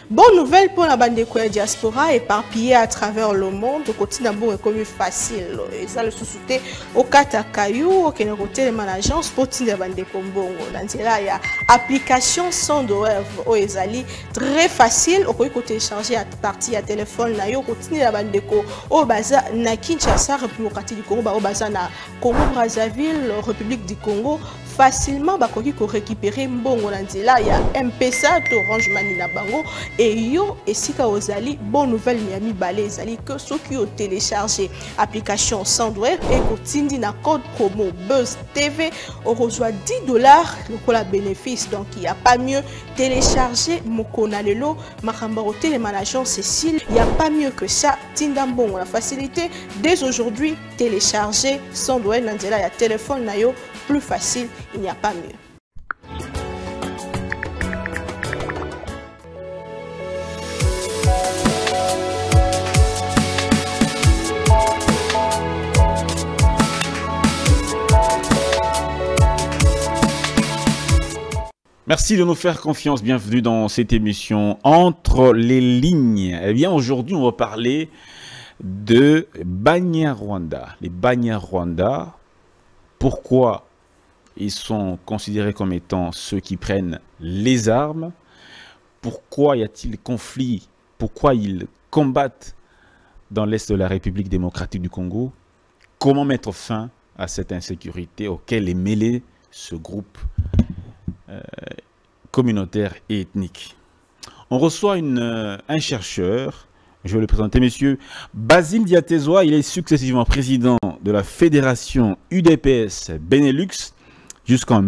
Bonne nouvelle pour la bande de diaspora éparpillée à travers le monde. Au quotidien, bon, est comme facile. Et ça, le sous-souté au Katakayou, au Kénéroté, les managers, pour la bande de Kombongo. Dans là, il y a application sans douleur au Ezali. Très facile. Au côté télécharger à partir à téléphone, là, au quotidien, la bande de Ko, au Baza, na Kinshasa, République du Congo, au Baza, na Congo-Brazzaville, République du Congo. Facilement bakoki ko récupérer mbongo na nzela ya M-Pesa to Orange Money na bango et yo esika ozali bonne nouvelle miami balé ezali que ceux qui ont téléchargé application Sandware et kotindi na code promo Buzz TV on reçoit $10 le la bénéfice donc il y a pas mieux télécharger mokona lelo makamba au télémanager Cécile il y a pas mieux que ça tinda mbongo la facilité dès aujourd'hui télécharger Sandware na nzela ya téléphone na yo plus facile, il n'y a pas mieux. Merci de nous faire confiance. Bienvenue dans cette émission Entre les lignes. Eh bien, aujourd'hui, on va parler de Banyarwanda. Les Banyarwanda, pourquoi ils sont considérés comme étant ceux qui prennent les armes? Pourquoi y a-t-il conflit? Pourquoi ils combattent dans l'Est de la République démocratique du Congo? Comment mettre fin à cette insécurité auquel est mêlé ce groupe communautaire et ethnique? On reçoit un chercheur, je vais le présenter, monsieur Basile Diatezoa. Il est successivement président de la fédération UDPS Benelux jusqu'en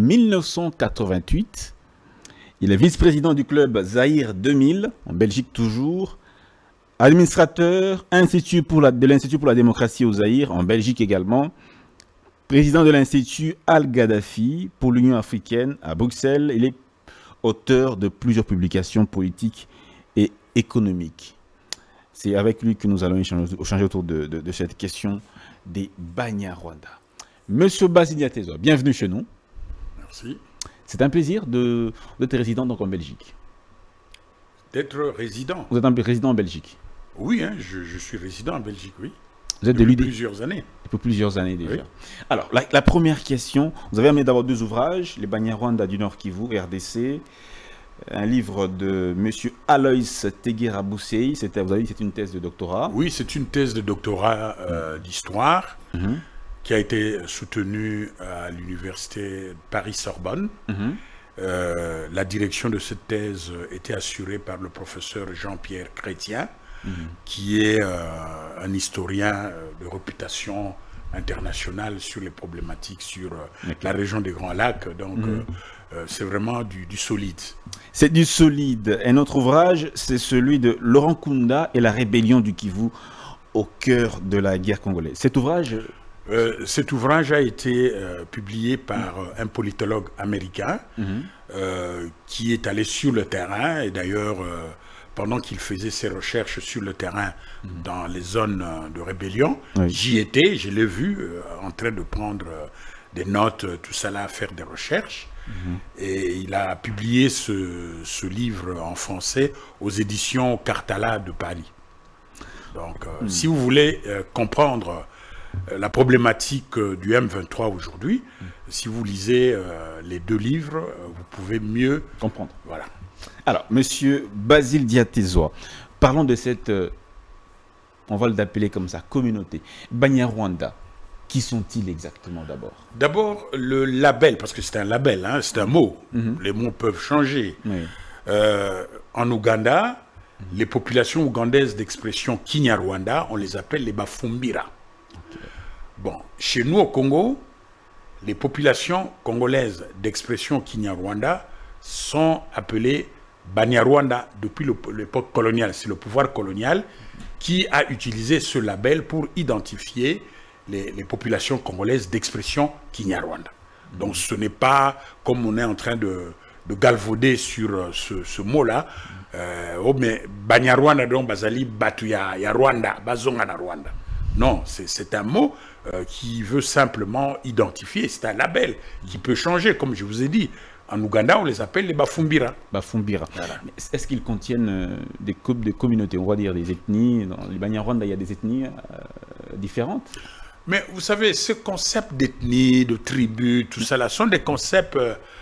1988. Il est vice-président du club Zaïre 2000, en Belgique toujours. Administrateur de l'Institut pour la démocratie au Zaïre, en Belgique également. Président de l'Institut Al-Gaddafi pour l'Union africaine à Bruxelles. Il est auteur de plusieurs publications politiques et économiques. C'est avec lui que nous allons échanger autour de cette question des Banyarwanda. Monsieur Basile Diatezoa, bienvenue chez nous. Merci. C'est un plaisir d'être résident donc en Belgique. D'être résident? Vous êtes un résident en Belgique? Oui, hein, je suis résident en Belgique, oui. Vous êtes depuis plusieurs années. Depuis plusieurs années déjà. Oui. Alors, la première question, vous avez amené d'abord deux ouvrages, Les Banyarwanda du Nord Kivu, RDC, un livre de M. Aloïs Teguera-Boussei, vous avez dit que c'est une thèse de doctorat. Oui, c'est une thèse de doctorat d'histoire qui a été soutenue à l'université Paris-Sorbonne. La direction de cette thèse était assurée par le professeur Jean-Pierre Chrétien, qui est un historien de réputation internationale sur les problématiques sur la région des Grands Lacs. Donc, c'est vraiment du solide. C'est du solide. Un autre ouvrage, c'est celui de Laurent Kunda et la rébellion du Kivu au cœur de la guerre congolaise. Cet ouvrage a été publié par un politologue américain qui est allé sur le terrain et d'ailleurs pendant qu'il faisait ses recherches sur le terrain dans les zones de rébellion, j'y étais, je l'ai vu en train de prendre des notes, tout ça là, à faire des recherches. Et il a publié ce livre en français aux éditions Cartala de Paris. Donc, si vous voulez comprendre la problématique du M23 aujourd'hui, si vous lisez les deux livres, vous pouvez mieux comprendre. Voilà. Alors, monsieur Basile Diatezoa, parlons de cette, on va l'appeler comme ça, communauté. Banyarwanda, qui sont-ils exactement d'abord? D'abord, le label, parce que c'est un label, hein, c'est un mot. Les mots peuvent changer. En Ouganda, les populations ougandaises d'expression Kinyarwanda, on les appelle les Bafumbira. Bon, chez nous au Congo, les populations congolaises d'expression Kinyarwanda sont appelées Banyarwanda depuis l'époque coloniale. C'est le pouvoir colonial qui a utilisé ce label pour identifier les populations congolaises d'expression Kinyarwanda. Donc ce n'est pas comme on est en train de galvauder sur ce mot-là. Oh mais Banyarwanda donc Bazali Batuya ya Rwanda, Bazonga na Rwanda. Non, c'est un mot qui veut simplement identifier, c'est un label qui peut changer, comme je vous ai dit. En Ouganda, on les appelle les Bafumbira. Bafumbira. Voilà. Est-ce qu'ils contiennent des communautés, on va dire des ethnies? Dans les Banyarwanda, il y a des ethnies différentes. Mais vous savez, ce concept d'ethnie, de tribu, tout ça là, sont des concepts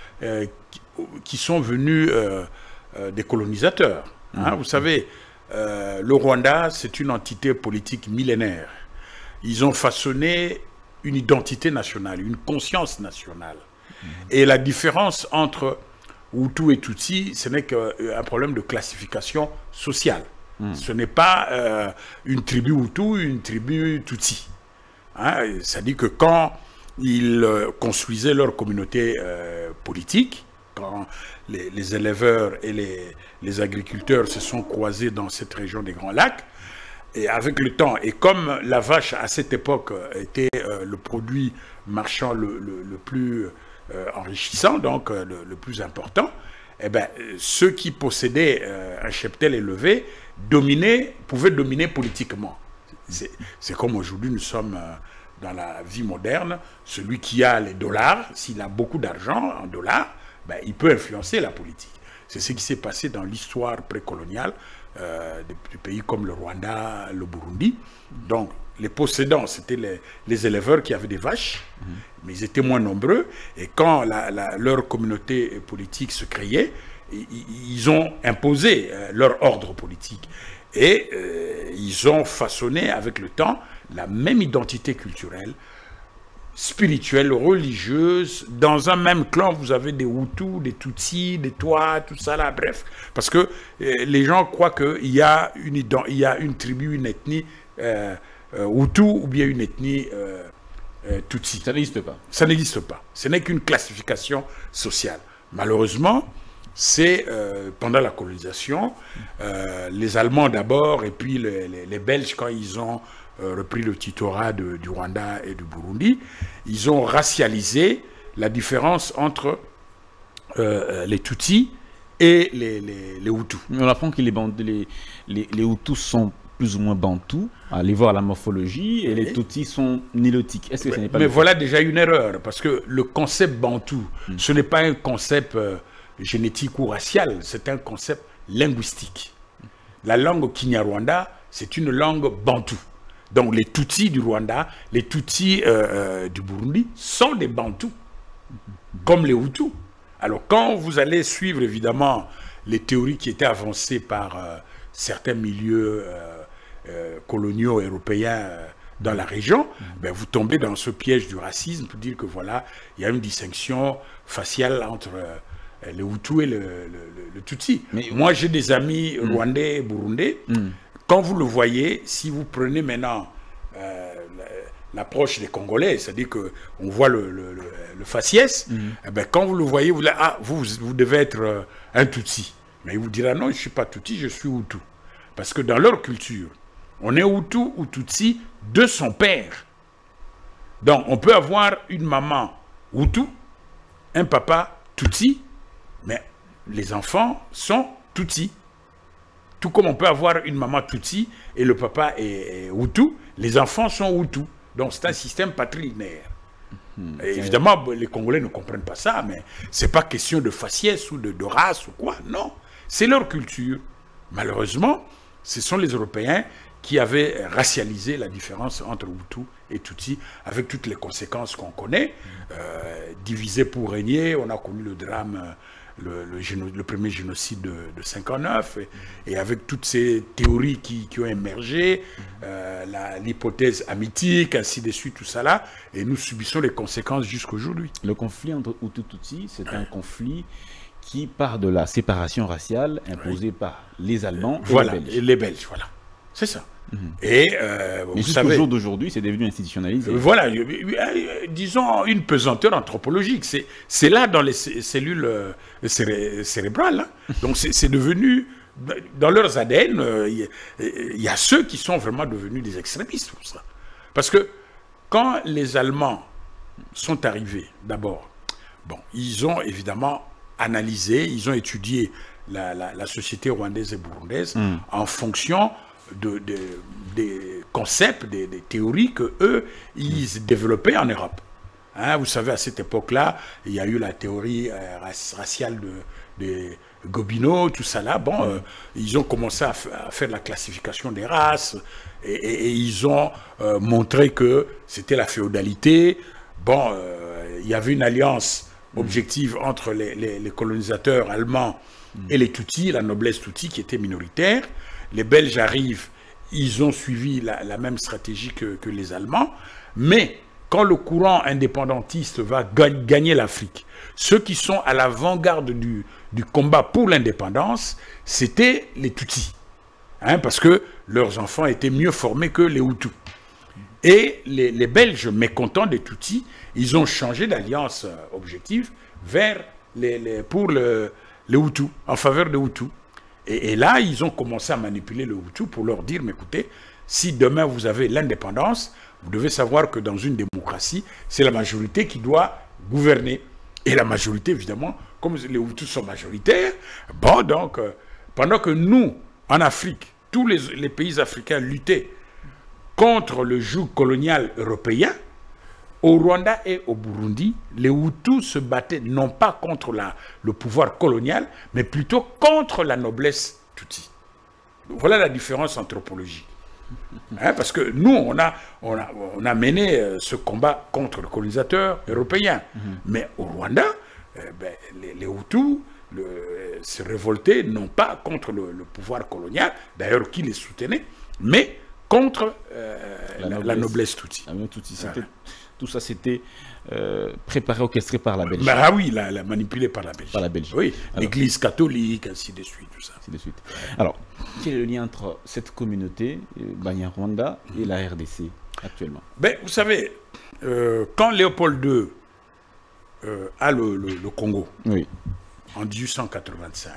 qui sont venus des colonisateurs. Hein. Vous savez, le Rwanda, c'est une entité politique millénaire. Ils ont façonné une identité nationale, une conscience nationale. Et la différence entre Hutu et Tutsi, ce n'est qu'un problème de classification sociale. Ce n'est pas une tribu Hutu, une tribu Tutsi. Hein, c'est-à-dire que quand ils construisaient leur communauté politique, quand les éleveurs et les agriculteurs se sont croisés dans cette région des Grands Lacs, et avec le temps, et comme la vache à cette époque était le produit marchand le plus enrichissant, donc le plus important, eh ben, ceux qui possédaient un cheptel élevé pouvaient dominer politiquement. C'est comme aujourd'hui nous sommes dans la vie moderne, celui qui a les dollars, s'il a beaucoup d'argent en dollars, ben, il peut influencer la politique. C'est ce qui s'est passé dans l'histoire précoloniale des pays comme le Rwanda, le Burundi. Donc, les possédants, c'était les éleveurs qui avaient des vaches, mais ils étaient moins nombreux. Et quand leur communauté politique se créait, ils ont imposé leur ordre politique. Et ils ont façonné avec le temps la même identité culturelle, spirituelle, religieuse. Dans un même clan, vous avez des Hutus, des Tutsis, des Twa, tout ça là, bref. Parce que les gens croient qu'il y a une tribu, une ethnie Hutu ou bien une ethnie Tutsi. Ça n'existe pas. Ça n'existe pas. Ce n'est qu'une classification sociale. Malheureusement, c'est pendant la colonisation, les Allemands d'abord et puis les Belges, quand ils ont repris le tutorat du Rwanda et du Burundi, ils ont racialisé la différence entre les Tutsis et les Hutus. On apprend que les Hutus sont plus ou moins bantous, allez voir la morphologie, et les Tutsis sont nilotiques. Est-ce que ce n'est pas Mais voilà déjà une erreur, parce que le concept bantou, ce n'est pas un concept génétique ou racial, c'est un concept linguistique. La langue Kinyarwanda, c'est une langue bantou. Donc les Tutsis du Rwanda, les Tutsis du Burundi sont des Bantous, comme les Hutus. Alors quand vous allez suivre évidemment les théories qui étaient avancées par certains milieux coloniaux européens dans la région, ben vous tombez dans ce piège du racisme pour dire que voilà, il y a une distinction faciale entre les Hutus et le Tutsi. Mais moi j'ai des amis rwandais et burundais. Quand vous le voyez, si vous prenez maintenant l'approche des Congolais, c'est-à-dire qu'on voit le faciès, eh ben, quand vous le voyez, vous devez être un Tutsi. Mais il vous dira non, je ne suis pas Tutsi, je suis Hutu. Parce que dans leur culture, on est Hutu ou Tutsi de son père. Donc on peut avoir une maman Hutu, un papa Tutsi, mais les enfants sont Tutsi. Tout comme on peut avoir une maman Tutsi et le papa est Hutu, les enfants sont Hutu. Donc c'est un système patrilinéaire. Et évidemment, les Congolais ne comprennent pas ça, mais ce n'est pas question de faciès ou de race ou quoi, non. C'est leur culture. Malheureusement, ce sont les Européens qui avaient racialisé la différence entre Hutu et Tutsi, avec toutes les conséquences qu'on connaît. Divisé pour régner, on a connu le drame... Le premier génocide de 59, et avec toutes ces théories qui ont émergé, l'hypothèse amitique, ainsi de suite, tout ça là, et nous subissons les conséquences jusqu'aujourd'hui. Le conflit entre Hutu et Tutsi, c'est un conflit qui part de la séparation raciale imposée par les Allemands et les Belges. Voilà, c'est ça. Et vous savez, au jour d'aujourd'hui, c'est devenu institutionnalisé. Voilà, disons une pesanteur anthropologique. C'est là dans les cellules cérébrales. Hein. Donc c'est devenu, dans leurs ADN, il y a ceux qui sont vraiment devenus des extrémistes pour ça. Parce que quand les Allemands sont arrivés, d'abord, bon, ils ont évidemment analysé, ils ont étudié la société rwandaise et burundaise en fonction des concepts, des théories que eux ils développaient en Europe. Hein, vous savez, à cette époque-là, il y a eu la théorie raciale de Gobineau, tout ça là. Bon, ils ont commencé à faire la classification des races et ils ont montré que c'était la féodalité. Bon, il y avait une alliance objective entre les colonisateurs allemands et les Tutsis, la noblesse Tutsi qui était minoritaire. Les Belges arrivent, ils ont suivi la même stratégie que les Allemands, mais quand le courant indépendantiste va gagner l'Afrique, ceux qui sont à l'avant-garde du combat pour l'indépendance, c'était les Tutsis, hein, parce que leurs enfants étaient mieux formés que les Hutus. Et les Belges, mécontents des Tutsis, ils ont changé d'alliance objective vers pour les Hutus, en faveur des Hutus. Et là, ils ont commencé à manipuler les Hutus pour leur dire, mais écoutez, si demain vous avez l'indépendance, vous devez savoir que dans une démocratie, c'est la majorité qui doit gouverner. Et la majorité, évidemment, comme les Hutus sont majoritaires, bon, donc, pendant que nous, en Afrique, tous les pays africains luttaient contre le joug colonial européen, au Rwanda et au Burundi, les Hutus se battaient non pas contre le pouvoir colonial, mais plutôt contre la noblesse Tutsi. Voilà la différence anthropologique. Hein, parce que nous, on a mené ce combat contre le colonisateur européen. Mais au Rwanda, les Hutus se révoltaient non pas contre le pouvoir colonial, d'ailleurs qui les soutenait, mais contre la noblesse Tutsi. Tout ça, c'était préparé, orchestré par la Belgique. Ah oui, manipulé par la Belgique. Par la Belgique. Oui, l'Église catholique, ainsi de suite, tout ça. Ainsi de suite. Alors, quel est le lien entre cette communauté, Banyarwanda, et la RDC actuellement? Ben, vous savez, quand Léopold II a le Congo, oui, en 1885,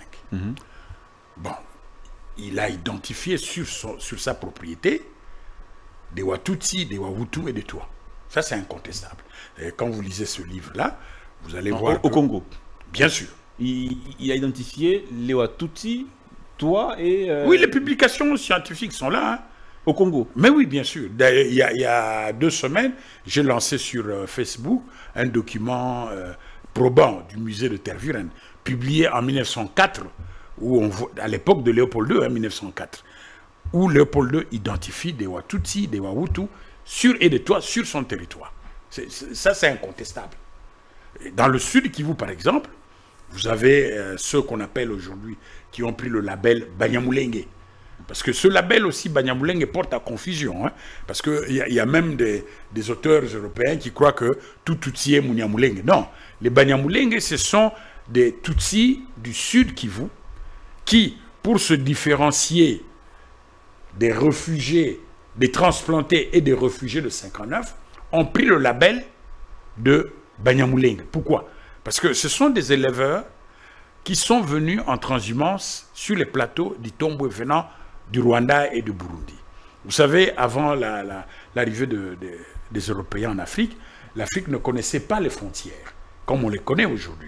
bon, il a identifié sur sa propriété des Watutsi, des Wahutu et des Twa. Ça, c'est incontestable. Et quand vous lisez ce livre-là, vous allez voir... Au Congo? Bien sûr. Il a identifié les Watutsi, Twa et... Oui, les publications scientifiques sont là. Hein. Au Congo? Mais oui, bien sûr. Il y a 2 semaines, j'ai lancé sur Facebook un document probant du musée de Tervuren, publié en 1904, où on voit, à l'époque de Léopold II, en 1904, où Léopold II identifie des Watutsi, des Wahutu, et des Twa sur son territoire. Ça, c'est incontestable. Dans le sud Kivu, par exemple, vous avez ceux qu'on appelle aujourd'hui, qui ont pris le label Banyamulenge. Parce que ce label aussi, Banyamulenge, porte à confusion. Hein, parce qu'il y a même des auteurs européens qui croient que tout Tutsi est Munyamulenge. Non, les Banyamulenge, ce sont des Tutsis du sud Kivu qui, pour se différencier des réfugiés, des transplantés et des réfugiés de 59, ont pris le label de Banyamulenge. Pourquoi? Parce que ce sont des éleveurs qui sont venus en transhumance sur les plateaux d'Itombwe venant du Rwanda et du Burundi. Vous savez, avant l'arrivée des Européens en Afrique, l'Afrique ne connaissait pas les frontières, comme on les connaît aujourd'hui.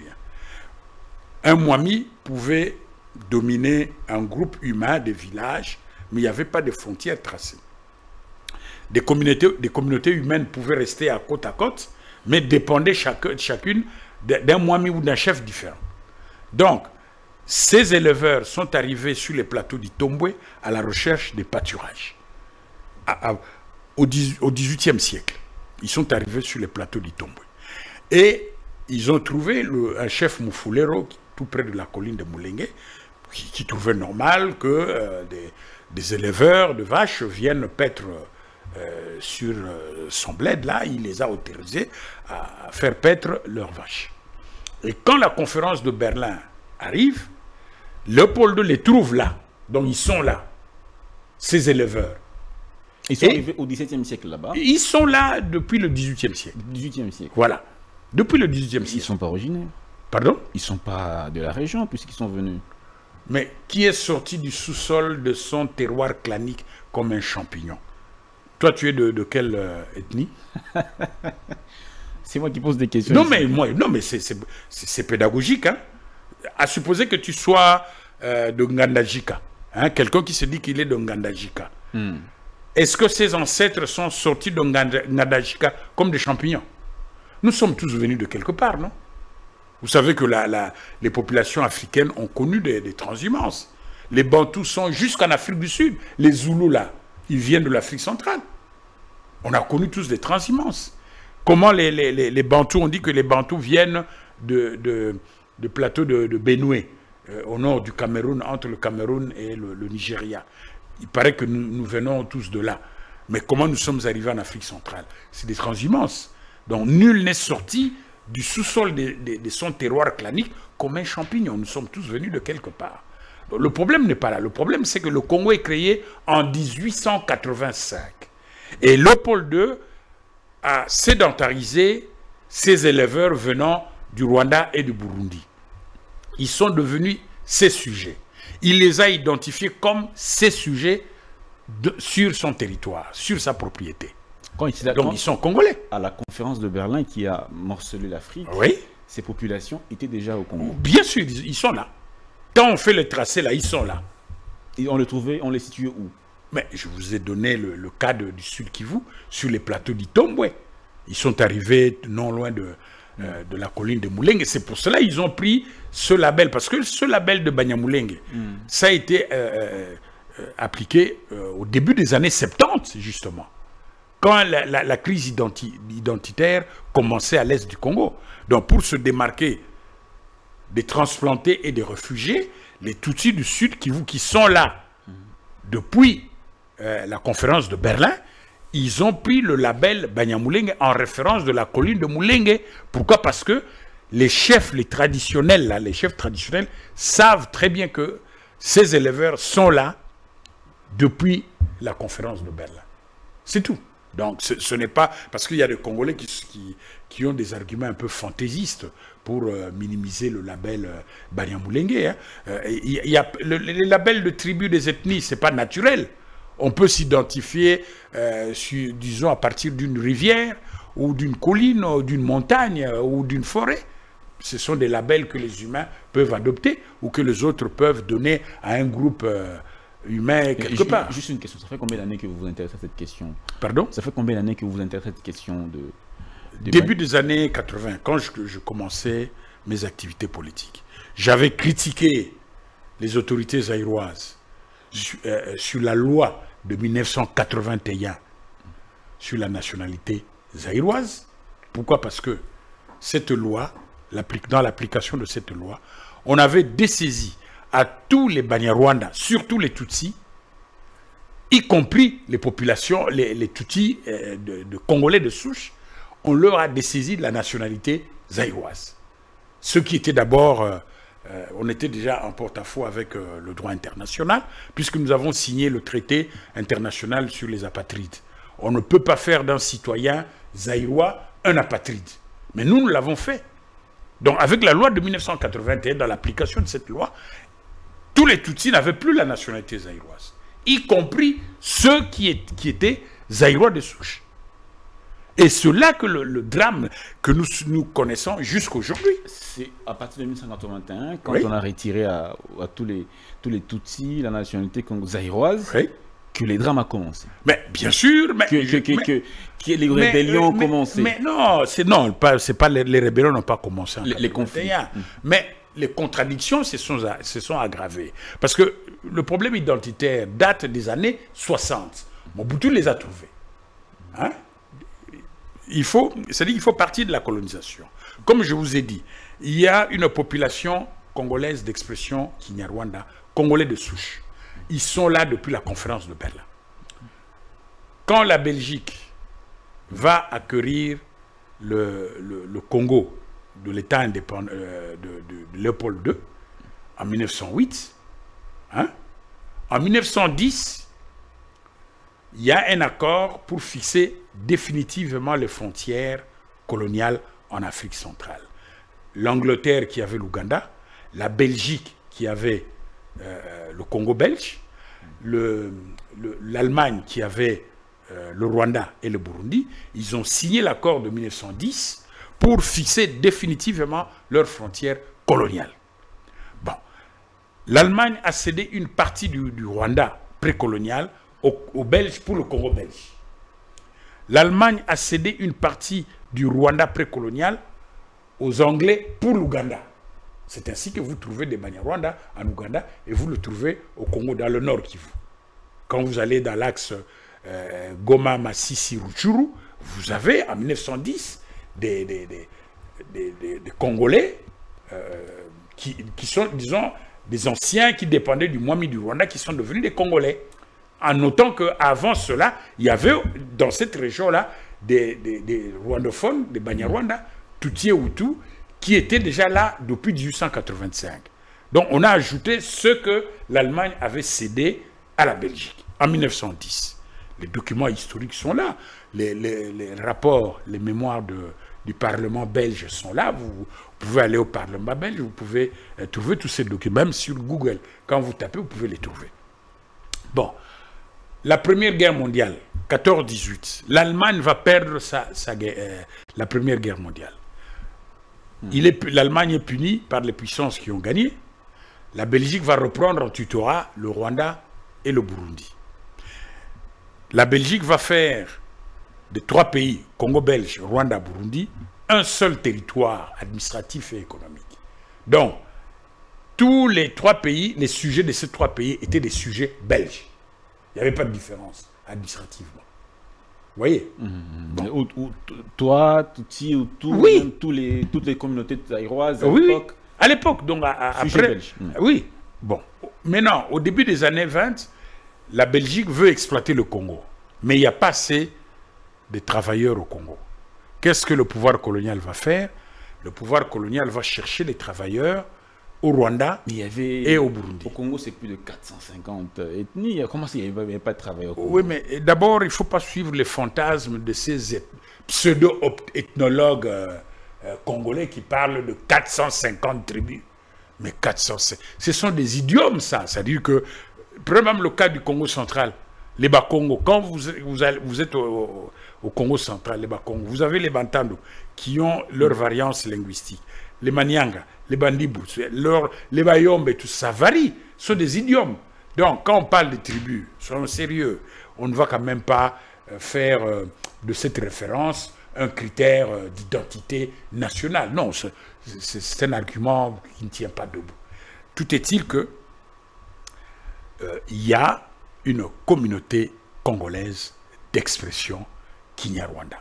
Un Mwami pouvait dominer un groupe humain, des villages, mais il n'y avait pas de frontières tracées. Des communautés humaines pouvaient rester à côte, mais dépendaient chacune d'un Mwami ou d'un chef différent. Donc, ces éleveurs sont arrivés sur les plateaux d'Itombwe à la recherche des pâturages. Au XVIIIe siècle, ils sont arrivés sur les plateaux d'Itombwe. Et ils ont trouvé un chef Mufulero, tout près de la colline de Mulenge, qui trouvait normal que des éleveurs de vaches viennent paître sur son bled. Là, il les a autorisés à faire paître leurs vaches. Et quand la conférence de Berlin arrive, Léopold II les trouve là. Donc ils sont là, ces éleveurs. Ils sont arrivés au XVIIe siècle là-bas. Ils sont là depuis le XVIIIe siècle. XVIIIe siècle. Voilà. Depuis le XVIIIe siècle. Ils ne sont pas originaires. Pardon? Ils ne sont pas de la région puisqu'ils sont venus. Mais qui est sorti du sous-sol de son terroir clanique comme un champignon? Toi, tu es de quelle ethnie? C'est moi qui pose des questions. Non, mais c'est pédagogique. Hein? À supposer que tu sois de Ngandajika, hein? Quelqu'un qui se dit qu'il est de Ngandajika. Est-ce que ses ancêtres sont sortis de Ngandajika comme des champignons? Nous sommes tous venus de quelque part, non? Vous savez que les populations africaines ont connu des transhumances. Les Bantous sont jusqu'en Afrique du Sud. Les Zoulous, là, ils viennent de l'Afrique centrale. On a connu tous des transhumances. Comment les Bantous, on dit que les Bantous viennent de plateau de Benoué, au nord du Cameroun, entre le Cameroun et le Nigeria. Il paraît que nous venons tous de là. Mais comment nous sommes arrivés en Afrique centrale? C'est des transhumances. Donc nul n'est sorti du sous-sol de son terroir clanique comme un champignon. Nous sommes tous venus de quelque part. Donc, le problème n'est pas là. Le problème, c'est que le Congo est créé en 1885. Et Léopold II a sédentarisé ses éleveurs venant du Rwanda et du Burundi. Ils sont devenus ses sujets. Il les a identifiés comme ses sujets sur son territoire, sur sa propriété. Donc ils sont congolais. À la conférence de Berlin qui a morcelé l'Afrique, oui, ces populations étaient déjà au Congo. Bien sûr, ils sont là. Quand on fait le tracé là, ils sont là. Et on les situait où? Mais je vous ai donné le cas du Sud Kivu, sur les plateaux d'Itombwe. Ils sont arrivés non loin de la colline de Moulengue. C'est pour cela qu'ils ont pris ce label. Parce que ce label de Banyamulenge, ça a été appliqué au début des années 70, justement. Quand la crise identitaire commençait à l'est du Congo. Donc pour se démarquer des transplantés et des réfugiés, les Tutsis du Sud qui sont là depuis la conférence de Berlin, ils ont pris le label Banyamulenge en référence de la colline de Moulengue. Pourquoi? Parce que les chefs, les chefs traditionnels savent très bien que ces éleveurs sont là depuis la conférence de Berlin. C'est tout. Donc ce n'est pas... Parce qu'il y a des Congolais qui ont des arguments un peu fantaisistes pour minimiser le label Banyamulenge. Les labels de tribus des ethnies, ce n'est pas naturel. On peut s'identifier, disons, à partir d'une rivière, ou d'une colline, ou d'une montagne, ou d'une forêt. Ce sont des labels que les humains peuvent adopter, ou que les autres peuvent donner à un groupe humain quelque part. Juste une question, ça fait combien d'années que vous vous intéressez à cette question? Pardon? Ça fait combien d'années que vous vous intéressez à cette question de Début des années 80, quand je commençais mes activités politiques. J'avais critiqué les autorités zaïroises sur la loi de 1981 sur la nationalité zaïroise. Pourquoi? Parce que cette loi, dans l'application de cette loi, on avait dessaisi à tous les Banyarwanda, surtout les Tutsis, y compris les populations, les Tutsis de Congolais de souche, on leur a dessaisi de la nationalité zaïroise. Ce qui était d'abord... on était déjà en porte-à-faux avec le droit international, puisque nous avons signé le traité international sur les apatrides. On ne peut pas faire d'un citoyen zaïrois un apatride. Mais nous l'avons fait. Donc avec la loi de 1981, dans l'application de cette loi, tous les Tutsis n'avaient plus la nationalité zaïroise, y compris ceux qui étaient zaïrois de souche. Et c'est là que le drame que nous connaissons jusqu'aujourd'hui. C'est à partir de 1981, quand on a retiré à tous les Tutsis la nationalité zaïroise, que les drames ont commencé. Mais bien sûr, que les rébellions ont commencé. Mais non, les rébellions n'ont pas commencé en 1981. Les conflits. Mais les contradictions se sont aggravées. Parce que le problème identitaire date des années 60. Mobutu les a trouvés. Hein? C'est-à-dire qu'il faut partir de la colonisation. Comme je vous ai dit, il y a une population congolaise d'expression Kinyarwanda, congolais de souche. Ils sont là depuis la conférence de Berlin. Quand la Belgique va acquérir le Congo de l'État indépendant de Léopold II en 1908, hein, en 1910, il y a un accord pour fixer définitivement les frontières coloniales en Afrique centrale. L'Angleterre qui avait l'Ouganda, la Belgique qui avait le Congo belge, l'Allemagne qui avait le Rwanda et le Burundi, ils ont signé l'accord de 1910 pour fixer définitivement leurs frontières coloniales. Bon, l'Allemagne a cédé une partie du Rwanda précolonial aux Belges pour le Congo belge. L'Allemagne a cédé une partie du Rwanda précolonial aux Anglais pour l'Ouganda. C'est ainsi que vous trouvez des Banyarwanda en Ouganda et vous le trouvez au Congo, dans le nord Kivu. Quand vous allez dans l'axe Goma, Masisi, Rutshuru, vous avez en 1910 des Congolais qui sont, disons, des anciens qui dépendaient du Mwami du Rwanda qui sont devenus des Congolais. En notant qu'avant cela, il y avait dans cette région-là des rwandophones, des Banyarwanda, Tutsi et Hutu, qui étaient déjà là depuis 1885. Donc on a ajouté ce que l'Allemagne avait cédé à la Belgique en 1910. Les documents historiques sont là, les rapports, les mémoires du Parlement belge sont là. Vous pouvez aller au Parlement belge, vous pouvez trouver tous ces documents, même sur Google. Quand vous tapez, vous pouvez les trouver. Bon, la Première Guerre mondiale, 14-18, l'Allemagne va perdre la Première Guerre mondiale. L'Allemagne est punie par les puissances qui ont gagné. La Belgique va reprendre en tutorat le Rwanda et le Burundi. La Belgique va faire des 3 pays, Congo belge, Rwanda, Burundi, un seul territoire administratif et économique. Donc, tous les 3 pays, les sujets de ces 3 pays étaient des sujets belges. Il n'y avait pas de différence administrativement. Vous voyez? Bon. Toi, Tutsi, Hutu, oui. Toutes les communautés taïroises à oui, l'époque. À l'époque, donc après. Oui. Bon. Maintenant, au début des années 20, la Belgique veut exploiter le Congo. Mais il n'y a pas assez de travailleurs au Congo. Qu'est-ce que le pouvoir colonial va faire? Le pouvoir colonial va chercher les travailleurs au Rwanda et au Burundi. Au Congo, c'est plus de 450 ethnies. Comment il n'y avait pas de travail au Congo? Oui, mais d'abord, il ne faut pas suivre les fantasmes de ces pseudo-ethnologues congolais qui parlent de 450 tribus. Mais 450, ce sont des idiomes, ça. C'est-à-dire que, prenez même le cas du Congo central, les Bakongo. Quand vous êtes au Congo central, les Bakongo, vous avez les Bantando qui ont leur variance linguistique. Les Manianga, les Bandibou, les Bayombe, tout ça varie. Ce sont des idiomes. Donc, quand on parle des tribus, soyons sérieux, on ne va quand même pas faire de cette référence un critère d'identité nationale. Non, c'est un argument qui ne tient pas debout. Tout est-il que il y a une communauté congolaise d'expression Kinyarwanda.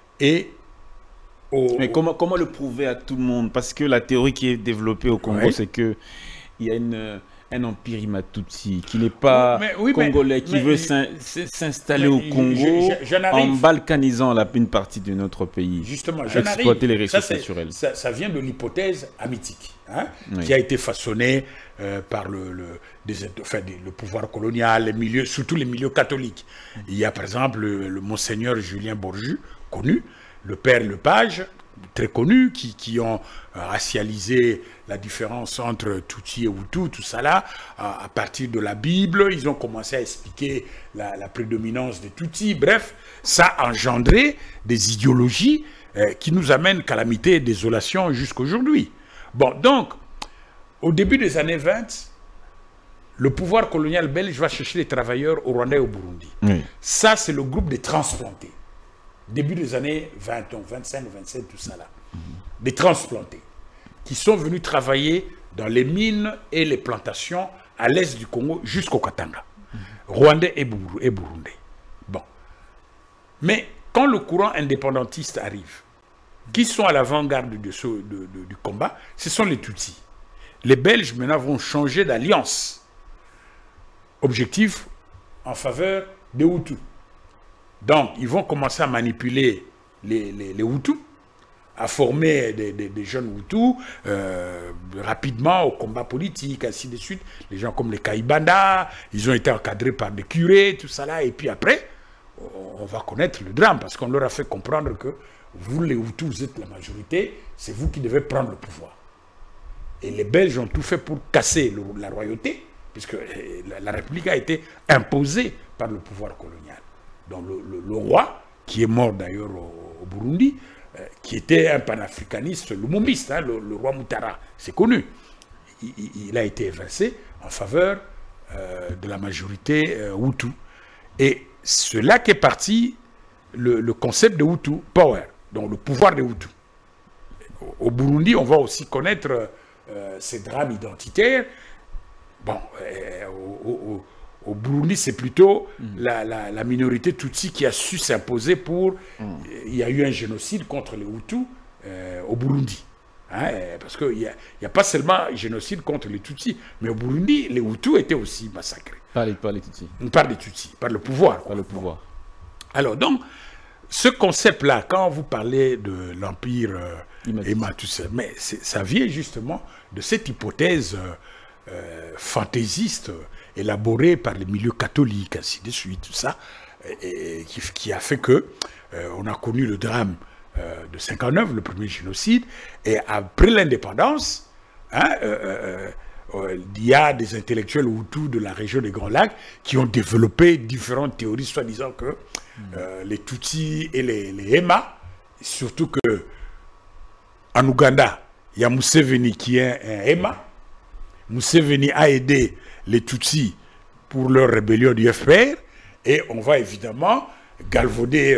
Mais comment le prouver à tout le monde? Parce que la théorie qui est développée au Congo, c'est qu'il y a un empire Imatutsi qui n'est pas congolais, qui veut s'installer au Congo en balkanisant une partie de notre pays. Justement, exploiter les ressources naturelles. Ça vient de l'hypothèse amitique, qui a été façonnée par le pouvoir colonial, surtout les milieux catholiques. Il y a par exemple le monseigneur Julien Borju, connu, le père Lepage, très connus, qui ont racialisé la différence entre Tutsi et Hutu, tout ça là, à partir de la Bible. Ils ont commencé à expliquer la prédominance des Tutsis. Bref, ça a engendré des idéologies qui nous amènent calamité et désolation jusqu'aujourd'hui. Bon, donc, au début des années 20, le pouvoir colonial belge va chercher les travailleurs au Rwanda et au Burundi. Ça, c'est le groupe des transplantés. Début des années 20, 25, 27, tout ça là. Des transplantés qui sont venus travailler dans les mines et les plantations à l'est du Congo jusqu'au Katanga. Rwandais et Burundais. Bon. Mais quand le courant indépendantiste arrive, qui sont à l'avant-garde du combat, ce sont les Tutsis. Les Belges maintenant vont changer d'alliance. Objectif en faveur des Hutus. Donc, ils vont commencer à manipuler les Hutus, à former des jeunes Hutus rapidement au combat politique, ainsi de suite. Les gens comme les Kaibanda, ils ont été encadrés par des curés, tout ça là. Et puis après, on va connaître le drame, parce qu'on leur a fait comprendre que vous, les Hutus, vous êtes la majorité, c'est vous qui devez prendre le pouvoir. Et les Belges ont tout fait pour casser la royauté, puisque la République a été imposée par le pouvoir colonial. Donc le roi, qui est mort d'ailleurs au Burundi, qui était un panafricaniste, lumumbiste, le roi Moutara, c'est connu. Il a été évincé en faveur de la majorité Hutu. Et c'est là qu'est parti le concept de Hutu Power. donc le pouvoir des Hutus. Au Burundi, on va aussi connaître ces drames identitaires. Bon, au Burundi, c'est plutôt la minorité Tutsi qui a su s'imposer pour... Il y a eu un génocide contre les Hutus au Burundi. Hein, parce qu'il n'y a pas seulement un génocide contre les Tutsis, mais au Burundi, les Hutus étaient aussi massacrés. Par les Tutsis. Par les Tutsis, par le pouvoir. Par le pouvoir. Alors, donc, ce concept-là, quand vous parlez de l'Empire Emma, tout ça, mais ça vient justement de cette hypothèse fantaisiste élaborée par les milieux catholiques, ainsi de suite, tout ça, et qui a fait que on a connu le drame de 59, le premier génocide, et après l'indépendance, hein, il y a des intellectuels Hutus de la région des Grands Lacs qui ont développé différentes théories, soi-disant que les Tutsis et les Emma, surtout que en Ouganda, il y a Museveni qui est un Emma. Museveni a aidé les Tutsis pour leur rébellion du FPR, et on va évidemment galvauder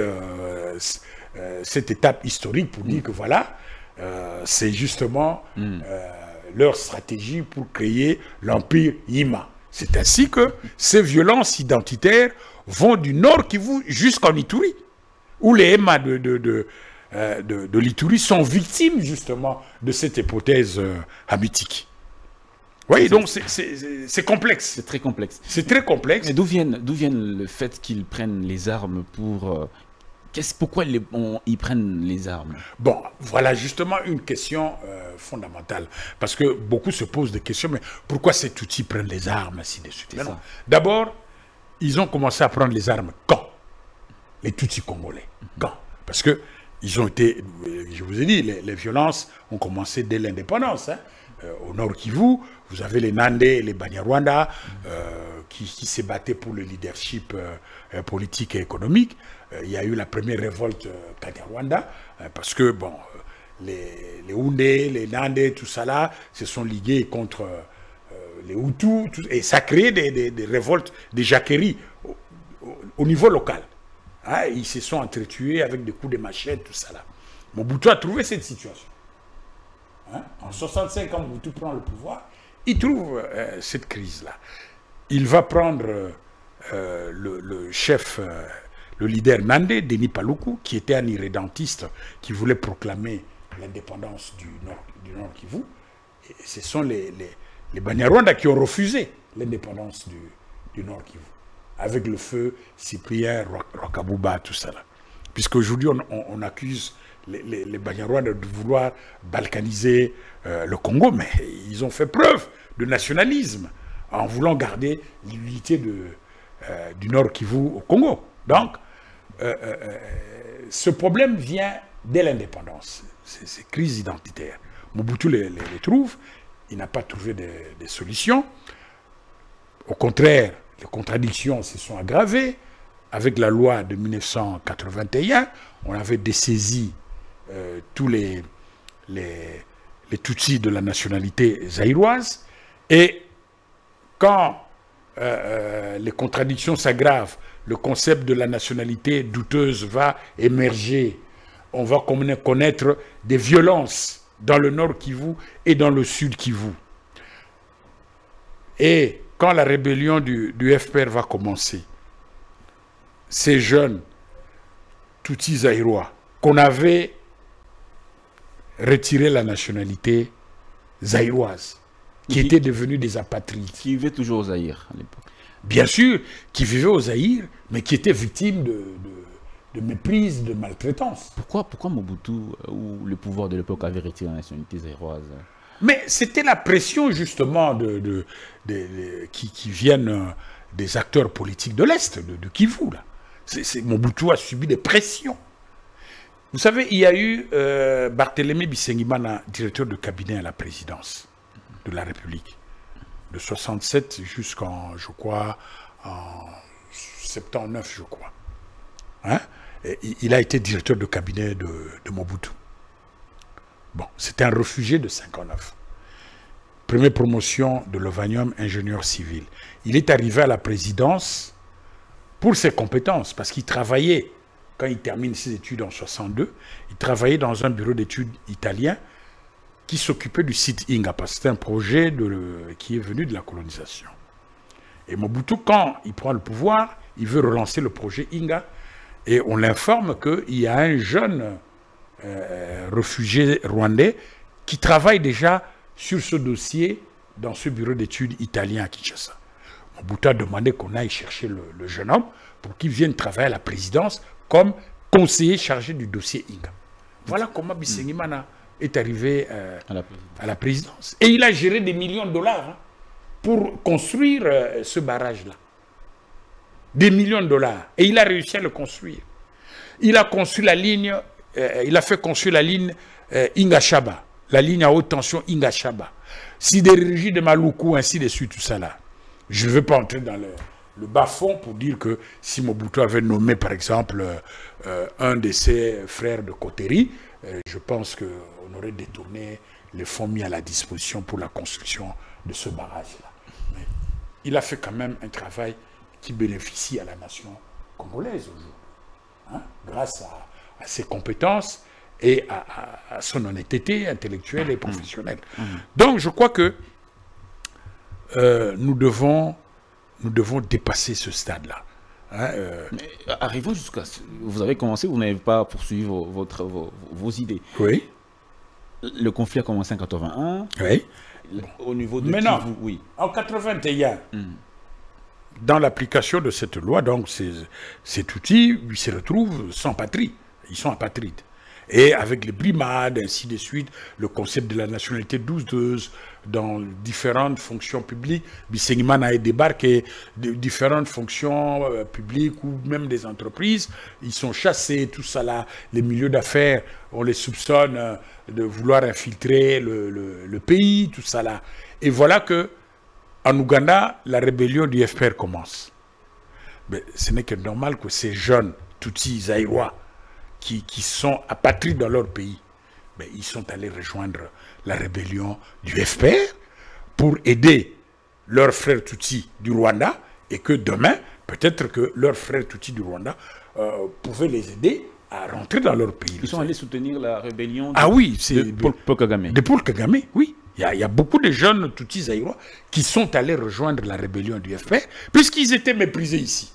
cette étape historique pour dire que voilà, c'est justement leur stratégie pour créer l'Empire Yima. C'est ainsi que ces violences identitaires vont du nord Kivu jusqu'en Ituri, où les Emma de l'Ituri sont victimes justement de cette hypothèse hamitique. Oui, donc c'est complexe. C'est très complexe. C'est très complexe. Mais d'où vient le fait qu'ils prennent les armes pour... pourquoi ils prennent les armes? Bon, voilà justement une question fondamentale. Parce que beaucoup se posent des questions, mais pourquoi ces Tutsis prennent les armes, ainsi de suite? D'abord, ils ont commencé à prendre les armes quand? Les Tutsis congolais. Quand? Parce que ils ont été, je vous ai dit, les violences ont commencé dès l'indépendance. Hein. Au Nord Kivu, vous avez les Nandais et les Banyarwanda qui se battaient pour le leadership politique et économique. Il y a eu la première révolte Kanyarwanda, parce que bon, les Houndés, les Nandais, tout ça là, se sont ligués contre les Hutus, et ça a créé des révoltes, des jacqueries au niveau local. Hein, ils se sont entretués avec des coups de machette, tout ça là. Mobutu a trouvé cette situation. Hein? En 65, quand Mobutu prend le pouvoir, il trouve cette crise-là. Il va prendre le chef, le leader Nandé, Denis Paluku, qui était un irrédentiste, qui voulait proclamer l'indépendance du Nord Kivu. Et ce sont les Banyarwanda qui ont refusé l'indépendance du Nord Kivu, avec le feu Cyprien, Rwakabuba, tout ça là. Puisqu'aujourd'hui, on accuse les Banyarwanda de vouloir balkaniser le Congo, mais ils ont fait preuve de nationalisme en voulant garder l'unité du Nord Kivu au Congo. Donc, ce problème vient dès l'indépendance, ces crises identitaires. Mobutu les trouve, il n'a pas trouvé des solutions. Au contraire, les contradictions se sont aggravées. Avec la loi de 1981, on avait dessaisi tous les Tutsis de la nationalité zaïroise. Et quand les contradictions s'aggravent, le concept de la nationalité douteuse va émerger. On va connaître des violences dans le nord Kivu et dans le sud Kivu. Et quand la rébellion du FPR va commencer, ces jeunes Tutsis zaïrois qu'on avait retiré la nationalité zaïroise, qui étaient devenus des apatrides. Qui vivaient toujours au Zaïre à l'époque. Bien sûr, qui vivaient au Zaïre, mais qui étaient victimes de méprise, de maltraitance. Pourquoi Mobutu ou le pouvoir de l'époque avait retiré la nationalité zaïroise? Mais c'était la pression justement qui viennent des acteurs politiques de l'Est, de Kivu. Là. Mobutu a subi des pressions. Vous savez, il y a eu Barthélémy Bisengimana, directeur de cabinet à la présidence de la République, de 67 jusqu'en, je crois, en 79, je crois. Hein? Il a été directeur de cabinet de Mobutu. Bon, c'était un réfugié de 59. Première promotion de l'Ovanium, ingénieur civil. Il est arrivé à la présidence pour ses compétences, parce qu'il travaillait quand il termine ses études en 62, il travaillait dans un bureau d'études italien qui s'occupait du site Inga, parce que c'était un projet qui est venu de la colonisation. Et Mobutu, quand il prend le pouvoir, il veut relancer le projet Inga, et on l'informe qu'il y a un jeune réfugié rwandais qui travaille déjà sur ce dossier dans ce bureau d'études italien à Kinshasa. Mobutu a demandé qu'on aille chercher le jeune homme pour qu'il vienne travailler à la présidence comme conseiller chargé du dossier Inga. Voilà comment Bisengimana est arrivé à la présidence. Et il a géré des millions de dollars pour construire ce barrage-là. Des millions de dollars. Et il a réussi à le construire. Il a construit la ligne, il a fait construire la ligne Inga-Chaba, la ligne à haute tension Inga-Chaba. Sidérurgie de Maluku, ainsi de suite, tout ça là. Je ne veux pas entrer dans le bas-fond pour dire que si Mobutu avait nommé, par exemple, un de ses frères de coterie, je pense qu'on aurait détourné les fonds mis à la disposition pour la construction de ce barrage-là. Mais il a fait quand même un travail qui bénéficie à la nation congolaise aujourd'hui, hein, grâce à ses compétences et à son honnêteté intellectuelle et professionnelle. Donc je crois que nous devons dépasser ce stade-là. Hein, arrivons jusqu'à... Vous avez commencé, vous n'avez pas poursuivi vos idées. Oui. Le conflit a commencé en 81. Oui. Au niveau de... Maintenant, oui. En 81, dans l'application de cette loi, donc ces Tutsis se retrouvent sans patrie. Ils sont apatrides. Et avec les brimades, ainsi de suite, le concept de la nationalité 12-12, dans différentes fonctions publiques, Bisengimana a débarqué de différentes fonctions publiques ou même des entreprises. Ils sont chassés, tout ça là. Les milieux d'affaires, on les soupçonne de vouloir infiltrer le pays, tout ça là. Et voilà que en Ouganda, la rébellion du FPR commence. Mais ce n'est que normal que ces jeunes Tutsis zaïrois qui sont apatrides dans leur pays, mais ils sont allés rejoindre la rébellion du FPR pour aider leurs frères Tutsis du Rwanda, et que demain, peut-être que leurs frères Tutsis du Rwanda pouvaient les aider à rentrer dans leur pays. Ils sont allés soutenir la rébellion de Paul Kagame. De Paul Kagame, oui. Il y a beaucoup de jeunes Tutsis zaïrois qui sont allés rejoindre la rébellion du FPR, puisqu'ils étaient méprisés ici.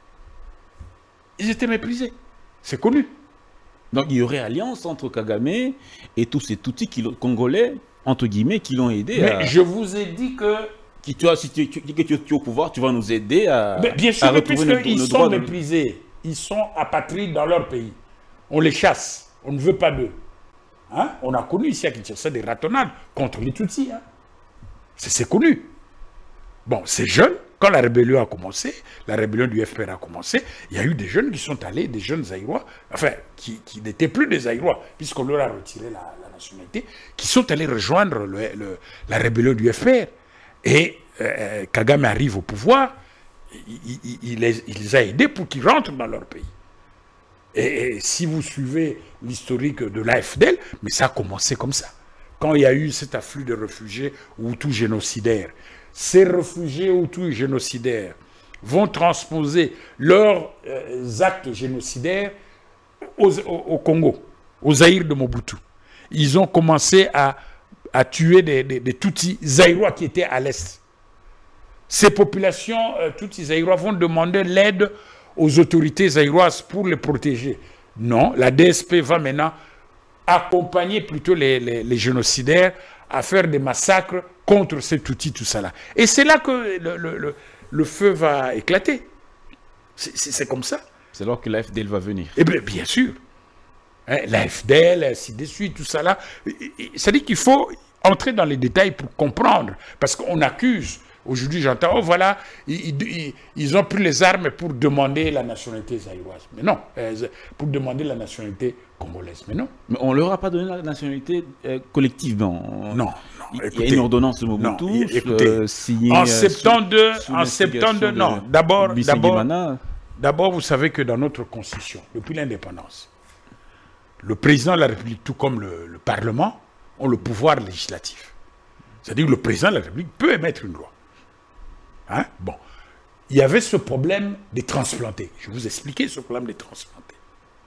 Ils étaient méprisés. C'est connu. Donc il y aurait alliance entre Kagame et tous ces Tutsis congolais, entre guillemets, qui l'ont aidé. Mais je vous ai dit que... Si tu es au pouvoir, tu vas nous aider à... Mais bien sûr, puisqu'ils sont méprisés. Ils sont apatrides dans leur pays. On les chasse. On ne veut pas d'eux. Hein? On a connu ici à Kinshasa des ratonnades contre les Tutsis. Hein? C'est connu. Bon, ces jeunes, quand la rébellion a commencé, la rébellion du FPR a commencé, il y a eu des jeunes qui sont allés, des jeunes Zaïrois, enfin, qui n'étaient plus des Zaïrois, puisqu'on leur a retiré la nationalité, qui sont allés rejoindre la rébellion du FPR. Et Kagame arrive au pouvoir, il les a aidés pour qu'ils rentrent dans leur pays. Et si vous suivez l'historique de l'AFDL, mais ça a commencé comme ça. Quand il y a eu cet afflux de réfugiés Hutus génocidaires, ces réfugiés Hutus génocidaires vont transposer leurs actes génocidaires au Congo, au Zaïre de Mobutu. Ils ont commencé à tuer des Tutsis zaïrois qui étaient à l'est. Ces populations Tutsis zaïrois vont demander l'aide aux autorités zaïroises pour les protéger. Non, la DSP va maintenant accompagner plutôt les génocidaires à faire des massacres contre ces Tutsis, tout ça là. Et c'est là que le feu va éclater. C'est comme ça. C'est là que l'AFDL va venir. Eh bien sûr. Hein, l'AFDL, ainsi de suite, tout ça là. C'est-à-dire qu'il faut entrer dans les détails pour comprendre. Parce qu'on accuse. Aujourd'hui, j'entends, oh voilà, ils ont pris les armes pour demander la nationalité zaïroise. Mais non, pour demander la nationalité congolaise. Mais non. Mais on ne leur a pas donné la nationalité collectivement. Non. Il y a une ordonnance de Mobutu signée en 72, non. D'abord, vous savez que dans notre constitution, depuis l'indépendance, le président de la République, tout comme le Parlement, ont le pouvoir législatif. C'est-à-dire que le président de la République peut émettre une loi. Hein? Bon. Il y avait ce problème des transplantés. Je vous expliquais ce problème des transplantés.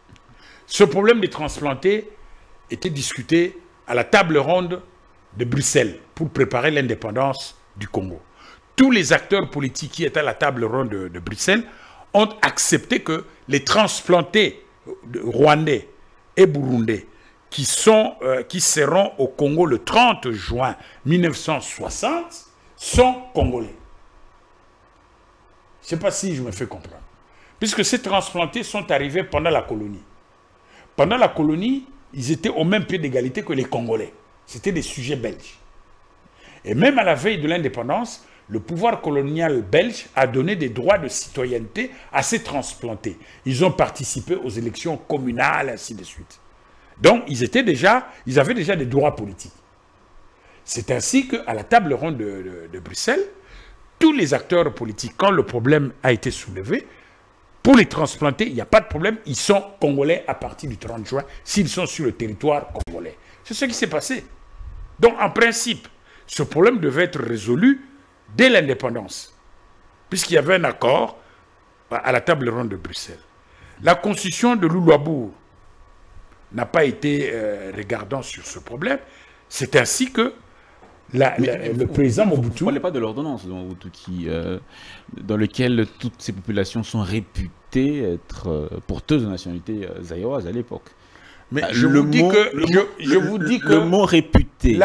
ce problème des transplantés était discuté à la table ronde de Bruxelles pour préparer l'indépendance du Congo. Tous les acteurs politiques qui étaient à la table ronde de Bruxelles ont accepté que les transplantés rwandais et burundais qui seront au Congo le 30 juin 1960 sont congolais. Je ne sais pas si je me fais comprendre. Puisque ces transplantés sont arrivés pendant la colonie. Pendant la colonie, ils étaient au même pied d'égalité que les Congolais. C'était des sujets belges. Et même à la veille de l'indépendance, le pouvoir colonial belge a donné des droits de citoyenneté à ces transplantés. Ils ont participé aux élections communales, ainsi de suite. Donc, ils avaient déjà des droits politiques. C'est ainsi qu'à la table ronde de Bruxelles, tous les acteurs politiques, quand le problème a été soulevé, pour les transplantés, il n'y a pas de problème, ils sont congolais à partir du 30 juin, s'ils sont sur le territoire congolais. C'est ce qui s'est passé. Donc, en principe, ce problème devait être résolu dès l'indépendance, puisqu'il y avait un accord à la table ronde de Bruxelles. La constitution de Louloabourg n'a pas été regardant sur ce problème. C'est ainsi que le président Mobutu... Vous ne parlez pas de l'ordonnance dans laquelle toutes ces populations sont réputées être porteuses de nationalité zaïroise à l'époque. Mais je vous dis que le mot réputé...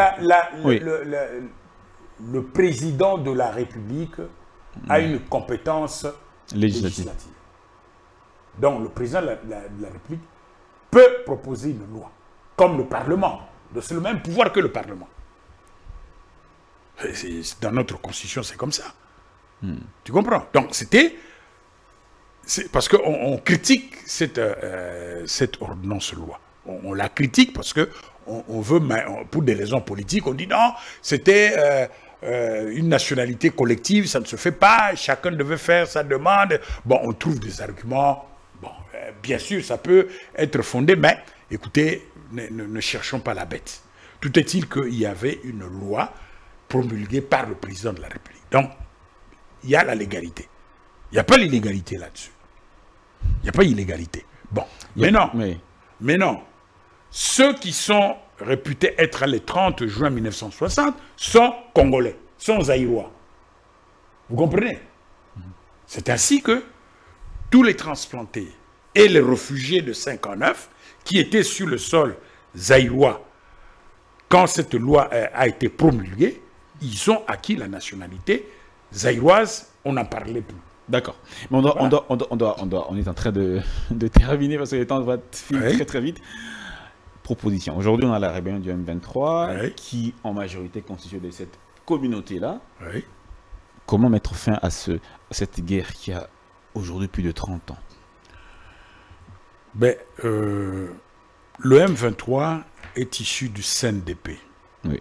Le président de la République a une compétence législative. Donc le président de la République peut proposer une loi, comme le Parlement. C'est le même pouvoir que le Parlement. Dans notre constitution, c'est comme ça. Tu comprends? Donc c'était... Parce qu'on critique cette ordonnance-loi. On la critique parce que on veut, pour des raisons politiques, on dit non, c'était une nationalité collective, ça ne se fait pas, chacun devait faire sa demande. Bon, on trouve des arguments, bon, bien sûr, ça peut être fondé, mais écoutez, ne cherchons pas la bête. Tout est-il qu'il y avait une loi promulguée par le président de la République. Donc, il y a la légalité. Il n'y a pas l'illégalité là-dessus. Il n'y a pas d'illégalité. Bon, mais non. Ceux qui sont réputés être le 30 juin 1960 sont congolais, sont zaïrois. Vous comprenez? C'est ainsi que tous les transplantés et les réfugiés de 59 qui étaient sur le sol zaïrois quand cette loi a été promulguée, ils ont acquis la nationalité zaïroise, on n'en parlait plus. D'accord. Mais on est en train de terminer parce que le temps va filer très très vite. Proposition. Aujourd'hui, on a la rébellion du M23 qui, en majorité, constitue de cette communauté-là. Comment mettre fin à cette guerre qui a aujourd'hui plus de 30 ans? Ben, le M23 est issu du CNDP. Oui.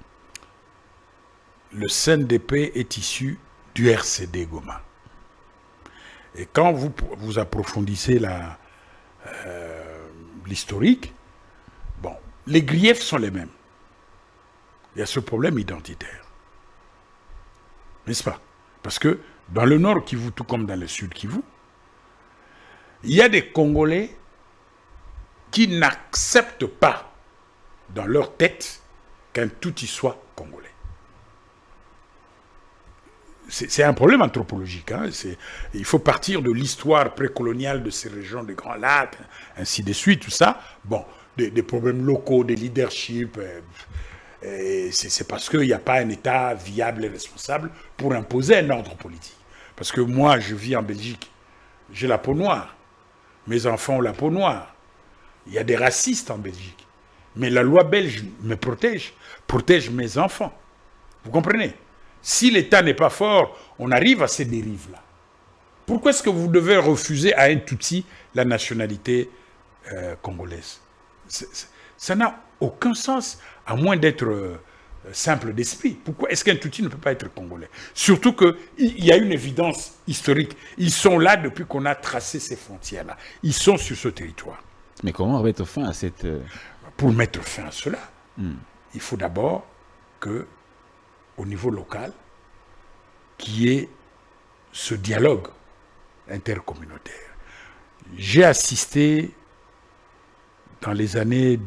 Le CNDP est issu du RCD Goma. Et quand vous approfondissez l'historique, bon, les griefs sont les mêmes. Il y a ce problème identitaire. N'est-ce pas? Parce que dans le nord Kivu, tout comme dans le sud Kivu, il y a des Congolais qui n'acceptent pas dans leur tête qu'un Tutsi soit Congolais. C'est un problème anthropologique. Hein. Il faut partir de l'histoire précoloniale de ces régions des Grands Lacs, ainsi de suite, tout ça. Bon, des problèmes locaux, des leaderships. C'est parce qu'il n'y a pas un État viable et responsable pour imposer un ordre politique. Parce que moi, je vis en Belgique. J'ai la peau noire. Mes enfants ont la peau noire. Il y a des racistes en Belgique. Mais la loi belge me protège mes enfants. Vous comprenez? Si l'État n'est pas fort, on arrive à ces dérives-là. Pourquoi est-ce que vous devez refuser à un Tutsi la nationalité congolaise? Ça n'a aucun sens, à moins d'être simple d'esprit. Pourquoi est-ce qu'un Tutsi ne peut pas être congolais? Surtout qu'il y a une évidence historique. Ils sont là depuis qu'on a tracé ces frontières-là. Ils sont sur ce territoire. Mais comment mettre fin à cette... Pour mettre fin à cela, il faut d'abord que, au niveau local, qu'il y ait ce dialogue intercommunautaire. J'ai assisté dans les années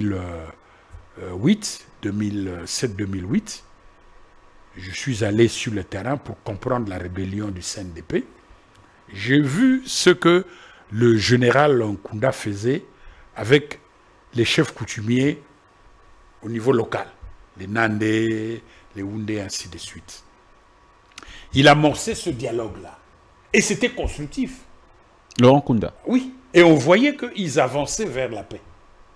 2007-2008, je suis allé sur le terrain pour comprendre la rébellion du CNDP. J'ai vu ce que le général Nkunda faisait avec les chefs coutumiers au niveau local, les Nandé, les Houndé, ainsi de suite. Il amorçait ce dialogue-là. Et c'était constructif. Laurent Nkunda. Oui. Et on voyait qu'ils avançaient vers la paix.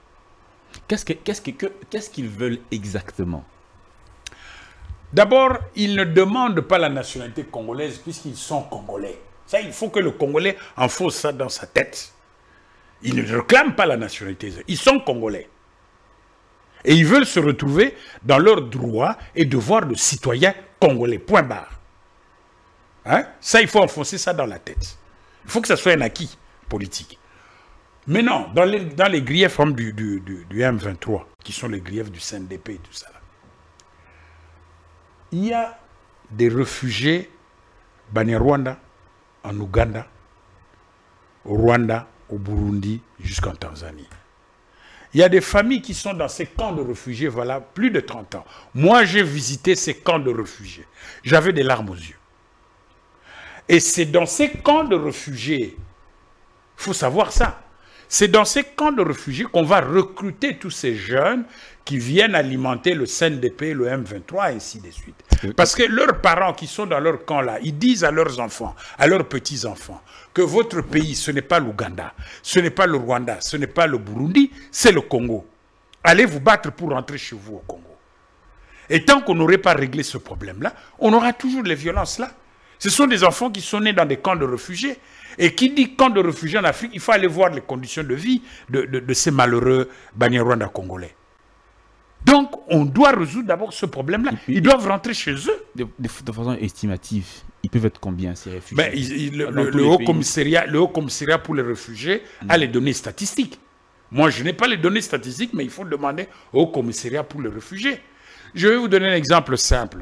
Qu'est-ce qu'ils veulent exactement? D'abord, ils ne demandent pas la nationalité congolaise puisqu'ils sont congolais. Ça, il faut que le Congolais enfonce ça dans sa tête. Ils ne réclament pas la nationalité. Ils sont congolais. Et ils veulent se retrouver dans leurs droits et devoirs de citoyens congolais. Point barre. Hein? Ça, il faut enfoncer ça dans la tête. Il faut que ça soit un acquis politique. Mais non, dans les griefs du M23, qui sont les griefs du CNDP et tout ça, là, il y a des réfugiés Banyarwanda en Ouganda, au Rwanda, au Burundi, jusqu'en Tanzanie. Il y a des familles qui sont dans ces camps de réfugiés, voilà, plus de 30 ans. Moi, j'ai visité ces camps de réfugiés. J'avais des larmes aux yeux. Et c'est dans ces camps de réfugiés, il faut savoir ça, c'est dans ces camps de réfugiés qu'on va recruter tous ces jeunes qui viennent alimenter le CNDP, le M23, et ainsi de suite. Parce que leurs parents qui sont dans leur camp-là, ils disent à leurs enfants, à leurs petits-enfants, que votre pays, ce n'est pas l'Ouganda, ce n'est pas le Rwanda, ce n'est pas le Burundi, c'est le Congo. Allez vous battre pour rentrer chez vous au Congo. Et tant qu'on n'aurait pas réglé ce problème-là, on aura toujours les violences-là. Ce sont des enfants qui sont nés dans des camps de réfugiés. Et qui dit camp de réfugiés en Afrique, il faut aller voir les conditions de vie de ces malheureux Banyarwanda congolais. Donc, on doit résoudre d'abord ce problème-là. Ils doivent rentrer chez eux. De façon estimative, ils peuvent être combien, ces réfugiés? Ben, le Haut Commissariat pour les réfugiés a les données statistiques. Moi, je n'ai pas les données statistiques, mais il faut demander au Haut Commissariat pour les réfugiés. Je vais vous donner un exemple simple.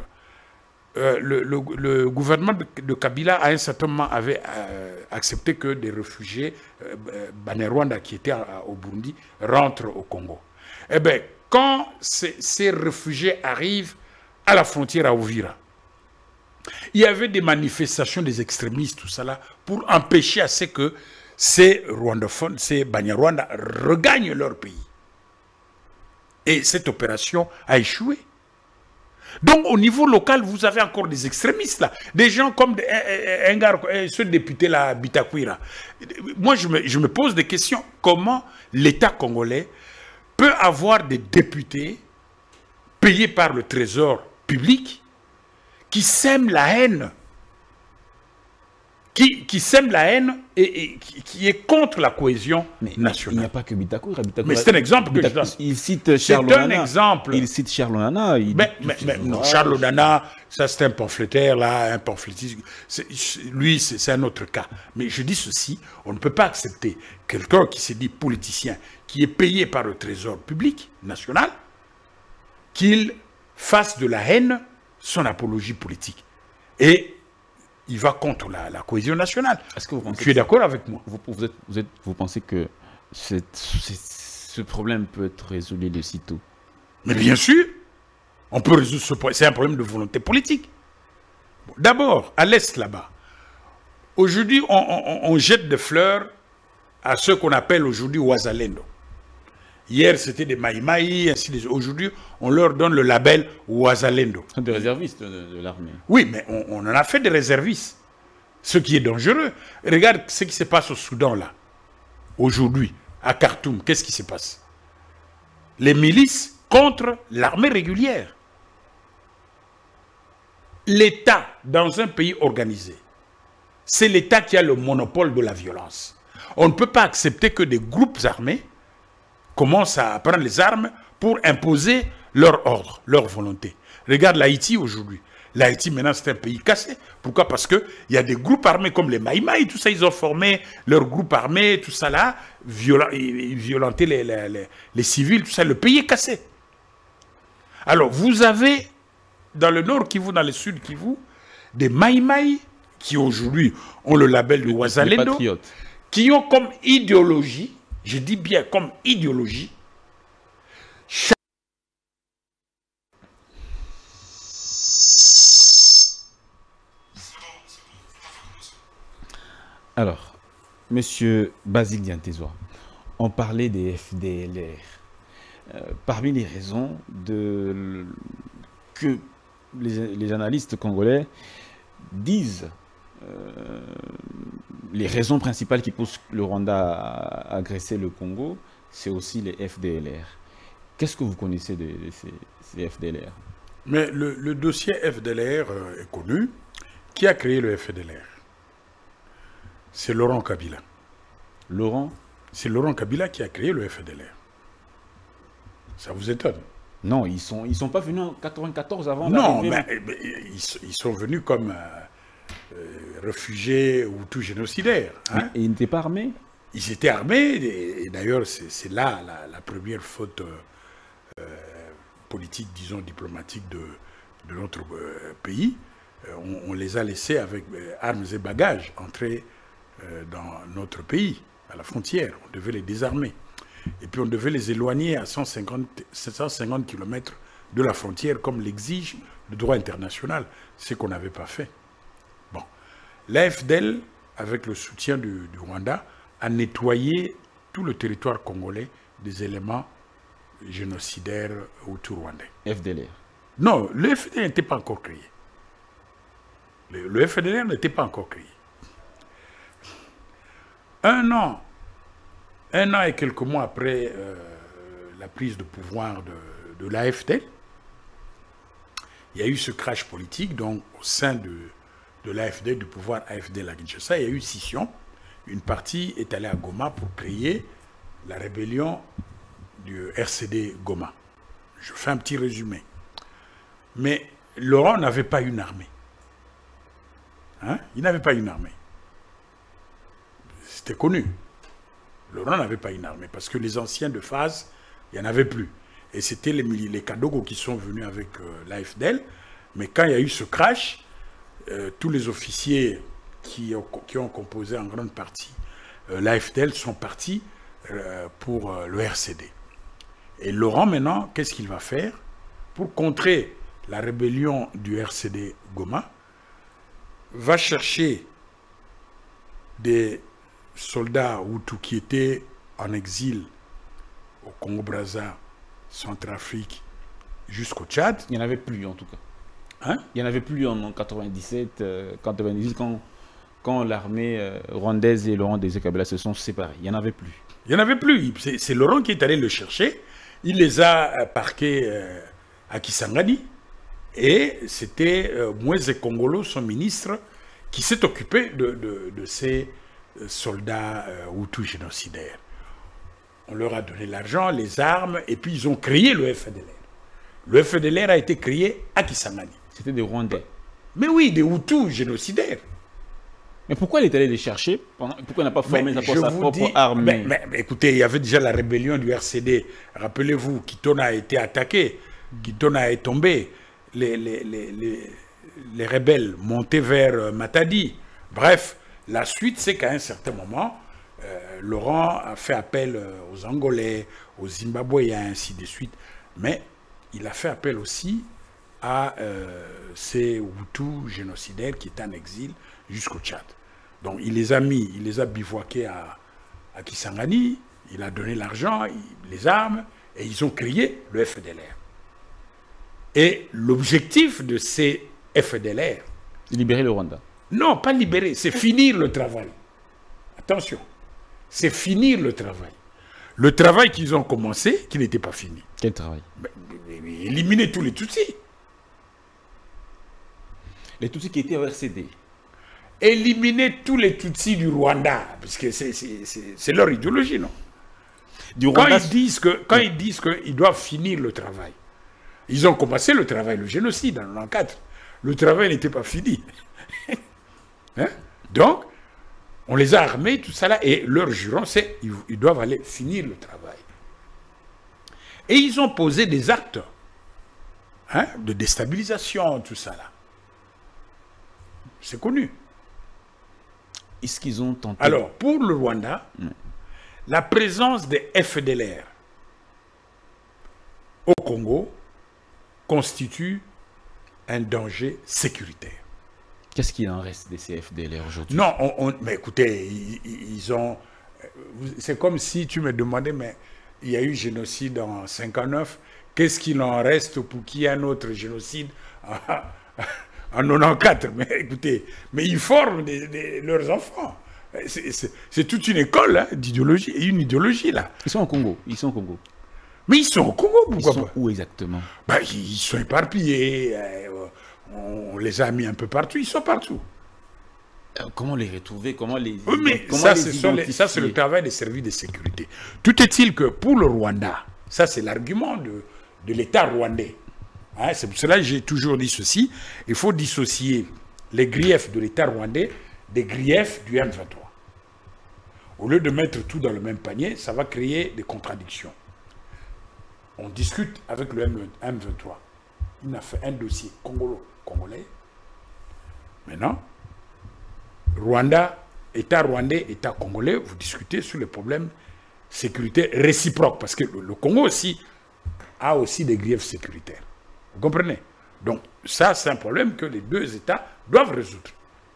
Le gouvernement de Kabila, à un certain moment, avait accepté que des réfugiés Banyarwanda qui étaient au Burundi rentrent au Congo. Eh bien, quand ces réfugiés arrivent à la frontière à Uvira, il y avait des manifestations des extrémistes, tout ça là, pour empêcher à ce que ces rwandophones, ces Banyarwanda regagnent leur pays. Et cette opération a échoué. Donc, au niveau local, vous avez encore des extrémistes, là. Des gens comme ce député, là, Bitakwira. Moi, je me pose des questions. Comment l'État congolais peut avoir des députés payés par le trésor public qui sèment la haine, qui sème la haine et qui est contre la cohésion nationale. Il n'y a pas que Bitakwira. Mais c'est un exemple que je donne. Il cite Charles Onana. C'est un exemple. Il cite Charles Onana. Non, Charles Onana, ça c'est un pamphlétaire, là, un pamphlétiste. Lui, c'est un autre cas. Mais je dis ceci, on ne peut pas accepter quelqu'un qui s'est dit politicien, qui est payé par le trésor public national, qu'il fasse de la haine son apologie politique. Et il va contre la cohésion nationale. Est-ce que vous pensez? Tu es d'accord avec moi? Vous pensez que ce problème peut être résolu de sitôt? Mais bien sûr, on peut résoudre ce problème. C'est un problème de volonté politique. Bon, d'abord, à l'Est là-bas, aujourd'hui, on jette des fleurs à ceux qu'on appelle aujourd'hui Wazalendo. Hier, c'était des Maïmaï, ainsi de suite. Aujourd'hui, on leur donne le label Wazalendo. Des réservistes de l'armée. Oui, mais on en a fait des réservistes. Ce qui est dangereux. Regarde ce qui se passe au Soudan, là. Aujourd'hui, à Khartoum, qu'est-ce qui se passe? Les milices contre l'armée régulière. L'État, dans un pays organisé, c'est l'État qui a le monopole de la violence. On ne peut pas accepter que des groupes armés commencent à prendre les armes pour imposer leur ordre, leur volonté. Regarde l'Haïti aujourd'hui. L'Haïti, maintenant, c'est un pays cassé. Pourquoi? Parce qu'il y a des groupes armés comme les Maïmaï, tout ça, ils ont formé leur groupe armé, tout ça là, violenter les civils, tout ça, le pays est cassé. Alors, vous avez, dans le nord Kivu, dans le sud Kivu, des Maïmaï, qui aujourd'hui ont le label de Wazalendo, qui ont comme idéologie, Je dis bien comme idéologie. Alors, Monsieur Basile Diantezoa, on parlait des FDLR. Parmi les raisons que les analystes congolais disent, les raisons principales qui poussent le Rwanda à agresser le Congo, c'est aussi les FDLR. Qu'est-ce que vous connaissez de ces FDLR? Mais le dossier FDLR est connu. Qui a créé le FDLR? C'est Laurent Kabila. Laurent? C'est Laurent Kabila qui a créé le FDLR. Ça vous étonne? Non, ils sont pas venus en 94 avant. Non, mais ils sont venus comme réfugiés ou tout génocidaires. Hein? Et ils n'étaient pas armés? Ils étaient armés, et d'ailleurs c'est là la première faute politique, disons diplomatique de notre pays. On les a laissés avec armes et bagages entrer dans notre pays, à la frontière. On devait les désarmer. Et puis on devait les éloigner à 750 km de la frontière, comme l'exige le droit international, ce qu'on n'avait pas fait. Bon. L'AFDL, avec le soutien du Rwanda, a nettoyé tout le territoire congolais des éléments génocidaires hutu-rwandais. FDLR? Non, le FDLR n'était pas encore créé. Le FDLR n'était pas encore créé. Un an et quelques mois après la prise de pouvoir de l'AFD, il y a eu ce crash politique, donc au sein de l'AFD, du pouvoir AFD à Kinshasa, il y a eu scission. Une partie est allée à Goma pour créer la rébellion du RCD Goma. Je fais un petit résumé. Mais Laurent n'avait pas une armée. Hein? Il n'avait pas une armée. C'était connu. Laurent n'avait pas une armée parce que les anciens de phase, il n'y en avait plus. Et c'était les Kadogo qui sont venus avec l'AFDL. Mais quand il y a eu ce crash, tous les officiers qui ont composé en grande partie l'AFDL sont partis pour le RCD. Et Laurent, maintenant, qu'est-ce qu'il va faire? Pour contrer la rébellion du RCD Goma, va chercher des soldats Hutus qui étaient en exil au Congo-Brazza, Centrafrique, jusqu'au Tchad. Il n'y en avait plus, en tout cas. Hein? Il n'y en avait plus en 97, 98, quand l'armée rwandaise et Laurent Désiré Kabila se sont séparés. Il n'y en avait plus. Il n'y en avait plus. C'est Laurent qui est allé le chercher. Il les a parqués à Kisangani. Et c'était Moïse Kongolo, son ministre, qui s'est occupé de ces soldats Hutus génocidaires. On leur a donné l'argent, les armes, et puis ils ont créé le FDLR. Le FDLR a été créé à Kisangani. C'était des Rwandais. Mais oui, des Hutus génocidaires. Mais pourquoi il est allé les chercher? Pourquoi il n'a pas formé sa propre armée? Mais écoutez, il y avait déjà la rébellion du RCD. Rappelez-vous, Kitona a été attaqué, Kitona est tombé. Les rebelles montaient vers Matadi. Bref, la suite, c'est qu'à un certain moment, Laurent a fait appel aux Angolais, aux Zimbabwéens, ainsi de suite. Mais il a fait appel aussi à ces Hutus génocidaires qui étaient en exil jusqu'au Tchad. Donc il les a bivouaqués à Kisangani, il a donné l'argent, les armes, et ils ont créé le FDLR. Et l'objectif de ces FDLR... Libérer le Rwanda. Non, pas libérer, c'est finir le travail. Attention, c'est finir le travail. Le travail qu'ils ont commencé, qui n'était pas fini. Quel travail? Éliminer tous les Tutsis. Les Tutsis qui étaient au RCD. Éliminer tous les Tutsis du Rwanda, parce que c'est leur idéologie, non? Du Rwanda, quand ils disent qu'ils doivent finir le travail, ils ont commencé le travail, le génocide en 1994. Le travail n'était pas fini. Hein? Donc, on les a armés, tout ça là, et leur jurant, c'est qu'ils doivent aller finir le travail. Et ils ont posé des actes de déstabilisation, tout ça là. C'est connu. Est-ce qu'ils ont tenté... Alors, pour le Rwanda, la présence des FDLR au Congo constitue un danger sécuritaire. Qu'est-ce qu'il en reste des CFDLR aujourd'hui? Non, mais écoutez, ils ont... C'est comme si tu me demandais, mais il y a eu génocide en 1959, qu'est-ce qu'il en reste pour qu'il y ait un autre génocide en 94? Mais écoutez, mais ils forment leurs enfants. C'est toute une école hein, d'idéologie, une idéologie là. Ils sont au Congo, ils sont au Congo. Mais ils sont au Congo, pourquoi pas? Ils sont où exactement? Ben, ils sont éparpillés, on les a mis un peu partout, ils sont partout. Comment les retrouver? Comment les, oui, mais comment ça, c'est le travail des services de sécurité. Tout est-il que pour le Rwanda, ça c'est l'argument de l'État rwandais. Hein, c'est pour cela que j'ai toujours dit ceci, il faut dissocier les griefs de l'État rwandais des griefs du M23. Au lieu de mettre tout dans le même panier, ça va créer des contradictions. On discute avec le M23. Il a fait un dossier congolais. Maintenant, Rwanda, État rwandais, État congolais, vous discutez sur les problèmes sécuritaires réciproques. Parce que le Congo aussi a aussi des griefs sécuritaires. Vous comprenez? Donc, ça, c'est un problème que les deux États doivent résoudre.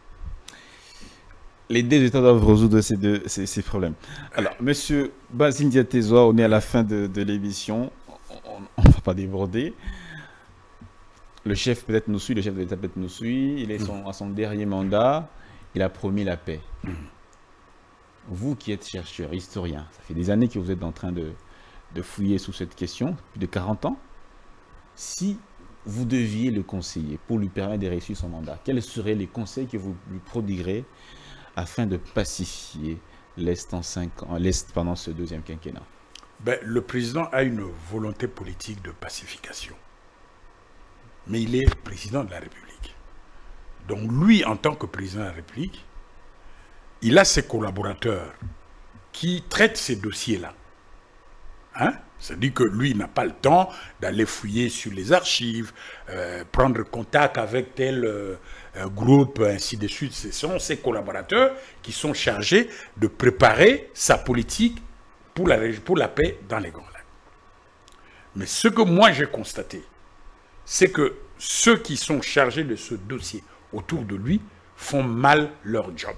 Les deux États doivent résoudre ces problèmes. Alors, monsieur Basile Diatezoa, on est à la fin de l'émission. On ne va pas déborder. Le chef peut-être nous suit, le chef de l'État peut-être nous suit. Il est à son dernier mandat. Il a promis la paix. Vous qui êtes chercheur, historien, ça fait des années que vous êtes en train de fouiller sous cette question, plus de 40 ans. Si vous deviez le conseiller pour lui permettre de réussir son mandat, quels seraient les conseils que vous lui prodiguerez afin de pacifier l'Est pendant ce deuxième quinquennat? Ben, le président a une volonté politique de pacification. Mais il est président de la République. Donc lui, en tant que président de la République, il a ses collaborateurs qui traitent ces dossiers-là. Hein? C'est-à-dire que lui, il n'a pas le temps d'aller fouiller sur les archives, prendre contact avec tel groupe, ainsi de suite. Ce sont ses collaborateurs qui sont chargés de préparer sa politique pour la paix dans les Grands Lacs. Mais ce que moi j'ai constaté, c'est que ceux qui sont chargés de ce dossier autour de lui font mal leur job.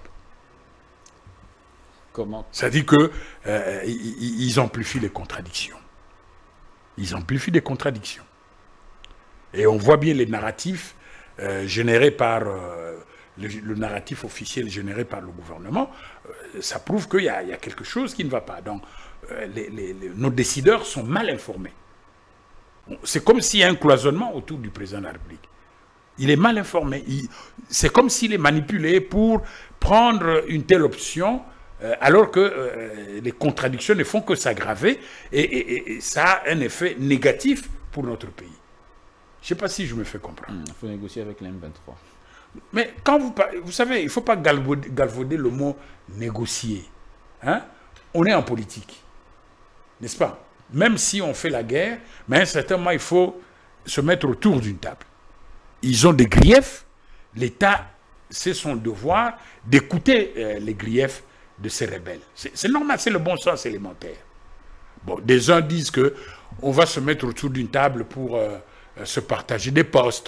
Comment? C'est-à-dire qu'ils amplifient les contradictions. Ils amplifient des contradictions. Et on voit bien les narratifs générés par... le narratif officiel généré par le gouvernement, ça prouve qu'il y a quelque chose qui ne va pas. Donc, nos décideurs sont mal informés. C'est comme s'il y a un cloisonnement autour du président de la République. Il est mal informé. C'est comme s'il est manipulé pour prendre une telle option, alors que les contradictions ne font que s'aggraver, et ça a un effet négatif pour notre pays. Je ne sais pas si je me fais comprendre. Il faut négocier avec l'M23. Mais quand vous savez, il ne faut pas galvauder le mot négocier. Hein? On est en politique, n'est-ce pas? Même si on fait la guerre, mais à un certain moment, il faut se mettre autour d'une table. Ils ont des griefs. L'État, c'est son devoir d'écouter les griefs de ces rebelles. C'est normal, c'est le bon sens élémentaire. Bon, des uns disent qu'on va se mettre autour d'une table pour se partager des postes,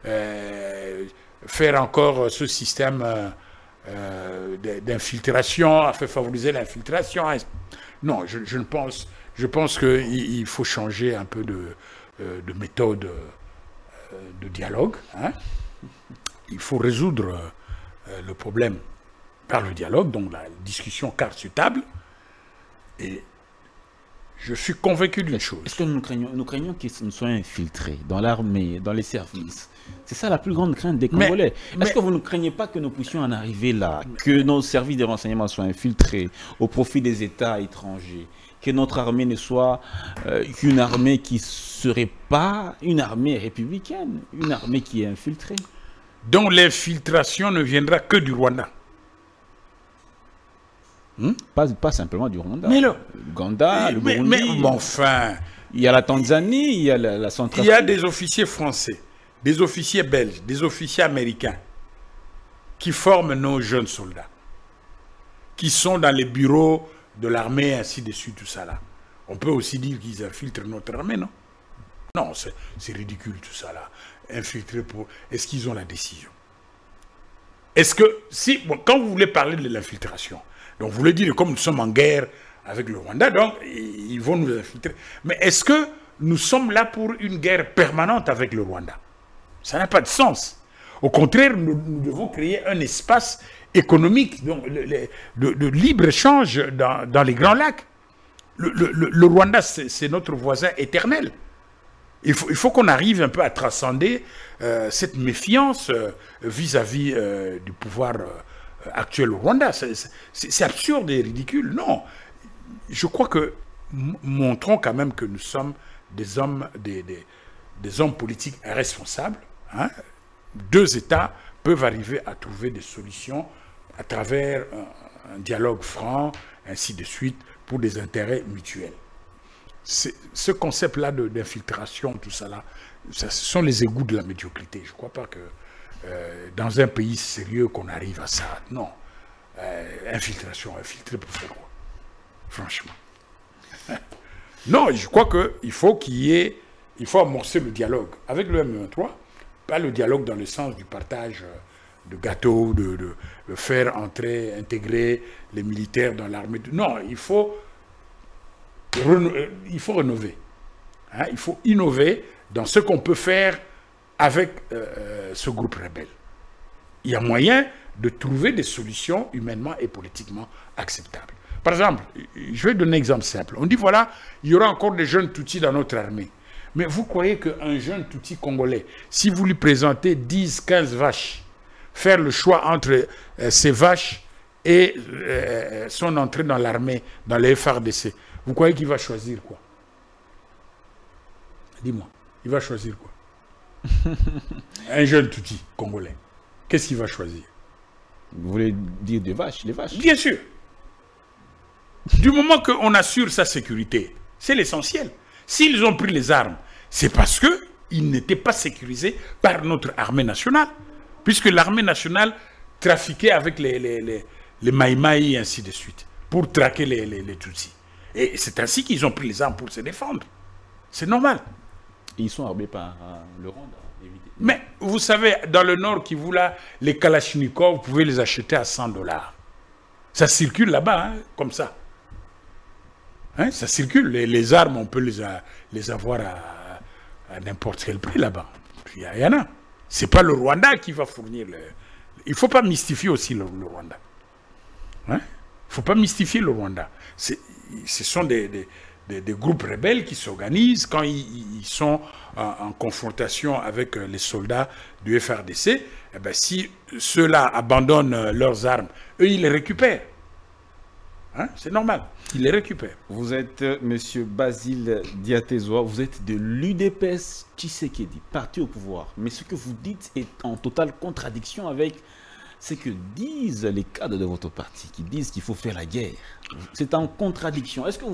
faire encore ce système d'infiltration, afin de favoriser l'infiltration. Non, je pense qu'il faut changer un peu de méthode de dialogue. Hein. Il faut résoudre le problème par le dialogue, donc la discussion carte sur table. Et je suis convaincu d'une chose. Est-ce que nous craignons qu'ils nous soient infiltrés dans l'armée, dans les services? C'est ça la plus grande crainte des Congolais. Est-ce que vous ne craignez pas que nous puissions en arriver là, que nos services de renseignement soient infiltrés au profit des États étrangers, que notre armée ne soit qu'une armée qui ne serait pas une armée républicaine, une armée qui est infiltrée? Donc l'infiltration ne viendra que du Rwanda. Pas simplement du Rwanda. Mais Ouganda, le Burundi. Mais enfin... Il y a la Tanzanie, il y a la Centrafrique. Il y a des officiers français, des officiers belges, des officiers américains qui forment nos jeunes soldats, qui sont dans les bureaux de l'armée, ainsi de suite, tout ça là. On peut aussi dire qu'ils infiltrent notre armée, non? Non, c'est ridicule tout ça là. Infiltrer pour... Est-ce qu'ils ont la décision? Est-ce que, si, bon, quand vous voulez parler de l'infiltration, donc vous voulez dire, comme nous sommes en guerre avec le Rwanda, donc ils vont nous infiltrer. Mais est-ce que nous sommes là pour une guerre permanente avec le Rwanda? Ça n'a pas de sens. Au contraire, nous devons créer un espace économique donc, de libre-échange dans les Grands Lacs. Le Rwanda, c'est notre voisin éternel. Il faut qu'on arrive un peu à transcender cette méfiance vis-à-vis du pouvoir actuel au Rwanda. C'est absurde et ridicule. Non. Je crois que montrons quand même que nous sommes des hommes, des hommes politiques responsables. Hein. Deux États peuvent arriver à trouver des solutions à travers un dialogue franc, ainsi de suite, pour des intérêts mutuels. Ce concept-là d'infiltration, tout ça là, ce sont les égouts de la médiocrité. Je ne crois pas que dans un pays sérieux qu'on arrive à ça. Non. Infiltration, infiltrer pour faire quoi? Franchement. Non, je crois qu'il faut il faut amorcer le dialogue avec le M23, pas le dialogue dans le sens du partage de gâteaux, de faire intégrer les militaires dans l'armée. Non, il faut rénover. Hein, il faut innover dans ce qu'on peut faire avec ce groupe rebelle. Il y a moyen de trouver des solutions humainement et politiquement acceptables. Par exemple, je vais donner un exemple simple. On dit, voilà, il y aura encore des jeunes Tutsis dans notre armée. Mais vous croyez qu'un jeune Tutsi congolais, si vous lui présentez 10, 15 vaches, faire le choix entre ces vaches et son entrée dans l'armée, dans les FARDC, vous croyez qu'il va choisir quoi? Dis-moi, il va choisir quoi? Un jeune Tutsi congolais, qu'est-ce qu'il va choisir? Vous voulez dire des vaches, les vaches? Bien sûr. Du moment qu'on assure sa sécurité, c'est l'essentiel. S'ils ont pris les armes, c'est parce qu'ils n'étaient pas sécurisés par notre armée nationale. Puisque l'armée nationale trafiquait avec les Maïmaï et ainsi de suite, pour traquer les Tutsis. Et c'est ainsi qu'ils ont pris les armes pour se défendre. C'est normal. Et ils sont armés par le Rwanda, évidemment. Mais vous savez, dans le nord Kivu, là, les Kalachnikov, vous pouvez les acheter à 100 $. Ça circule là-bas, hein, comme ça. Hein, ça circule. Les armes, on peut les avoir à n'importe quel prix là-bas. Il y en a. Ce n'est pas le Rwanda qui va fournir il ne faut pas mystifier aussi le Rwanda. Hein? Il ne faut pas mystifier le Rwanda. Ce sont des groupes rebelles qui s'organisent quand ils sont en confrontation avec les soldats du FARDC. Eh bien, si ceux-là abandonnent leurs armes, eux, ils les récupèrent. Hein? C'est normal, ils les récupèrent. Vous êtes M. Basile Diatezoa, vous êtes de l'UDPS Tshisekedi, parti au pouvoir. Mais ce que vous dites est en totale contradiction avec ce que disent les cadres de votre parti, qui disent qu'il faut faire la guerre. C'est en contradiction. Est-ce que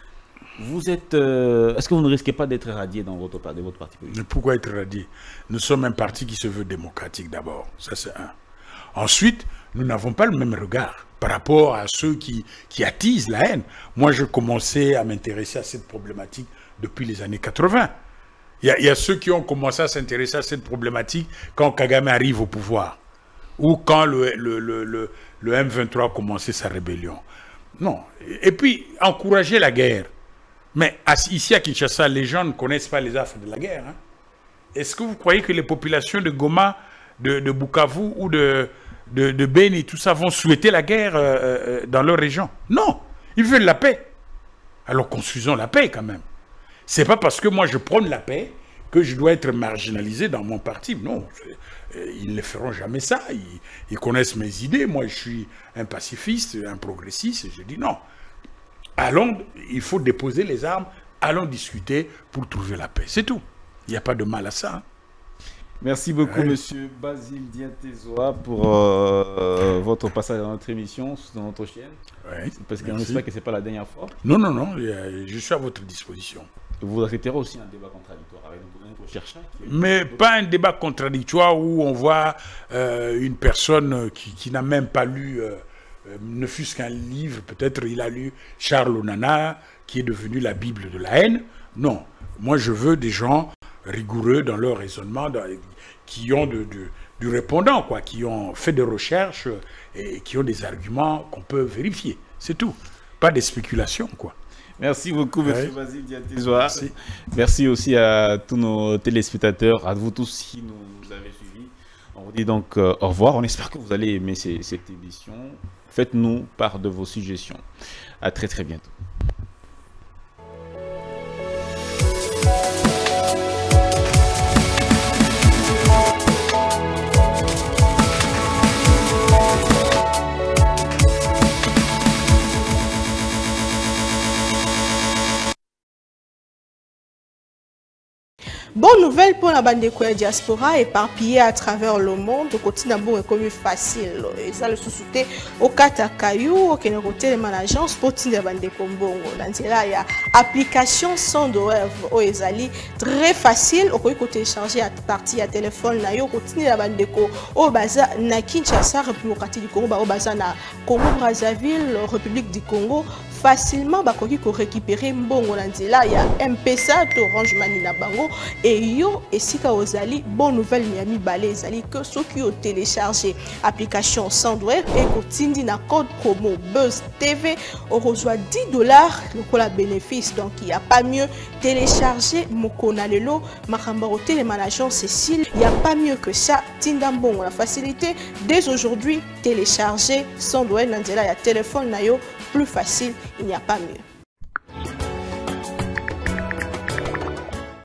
est-ce que vous ne risquez pas d'être radié dans votre parti politique? Pourquoi être radié? Nous sommes un parti qui se veut démocratique d'abord. Ça, c'est un. Ensuite, nous n'avons pas le même regard par rapport à ceux qui attisent la haine. Moi, je commençais à m'intéresser à cette problématique depuis les années 80. Il y a ceux qui ont commencé à s'intéresser à cette problématique quand Kagame arrive au pouvoir ou quand le M23 a commencé sa rébellion. Non. Et puis, encourager la guerre. Mais ici à Kinshasa, les gens ne connaissent pas les affres de la guerre. Hein. Est-ce que vous croyez que les populations de Goma, de Bukavu ou de Beni, tout ça, vont souhaiter la guerre dans leur région? Non, ils veulent la paix. Alors construisons la paix quand même. C'est pas parce que moi je prône la paix que je dois être marginalisé dans mon parti. Non, ils ne feront jamais ça. Ils connaissent mes idées. Moi je suis un pacifiste, un progressiste. Je dis non. Allons, il faut déposer les armes, allons discuter pour trouver la paix. C'est tout. Il n'y a pas de mal à ça. Hein. Merci beaucoup, Monsieur Basile Diatezoa, pour votre passage dans notre émission, dans notre chaîne. Oui, parce qu'on espère que ce n'est pas la dernière fois. Non, non, non, je suis à votre disposition. Vous accepterez aussi un débat contradictoire avec notre chercheur. Mais pas un débat contradictoire où on voit une personne qui n'a même pas lu ne fût-ce qu'un livre, peut-être il a lu Charles Onana, qui est devenu la Bible de la haine. Non, moi je veux des gens rigoureux dans leur raisonnement, qui ont du répondant, quoi, qui ont fait des recherches et qui ont des arguments qu'on peut vérifier. C'est tout. Pas des spéculations, quoi. Merci beaucoup, M. Basile Diatézoa. Merci aussi à tous nos téléspectateurs, à vous tous qui nous avez suivis. On vous dit donc au revoir. On espère que vous allez aimer cette émission. Faites-nous part de vos suggestions. À très très bientôt. Bonne nouvelle pour la bande de diaspora éparpillée à travers le monde. Le quotidien est comme facile. Et ça le sous-souté au Katakayou, au Kénéroté, les managers, pour la bande de Kombongo. Dans il y a application sans douleur au Ezali très facile. Au côté télécharger à partir à téléphone, na yo continue la bande de Ko au Baza na Kinshasa, République du Congo, au Baza na Congo Brazzaville, République du Congo. Facilement bakoki ko récupérer mbongo na nzela ya M-Pesa to Orange Money na bango et yo esika ozali bonne nouvelle miami balé ezali que ceux qui ont téléchargé application Sandware et kotindi na code promo Buzz TV on reçoit $10 le la bénéfice. Donc il y a pas mieux télécharger mokona lelo makamba au télémanager Cécile, il y a pas mieux que ça. Tinda mbongo la facilité dès aujourd'hui télécharger Sandware na nzela ya téléphone na yo plus facile, il n'y a pas mieux.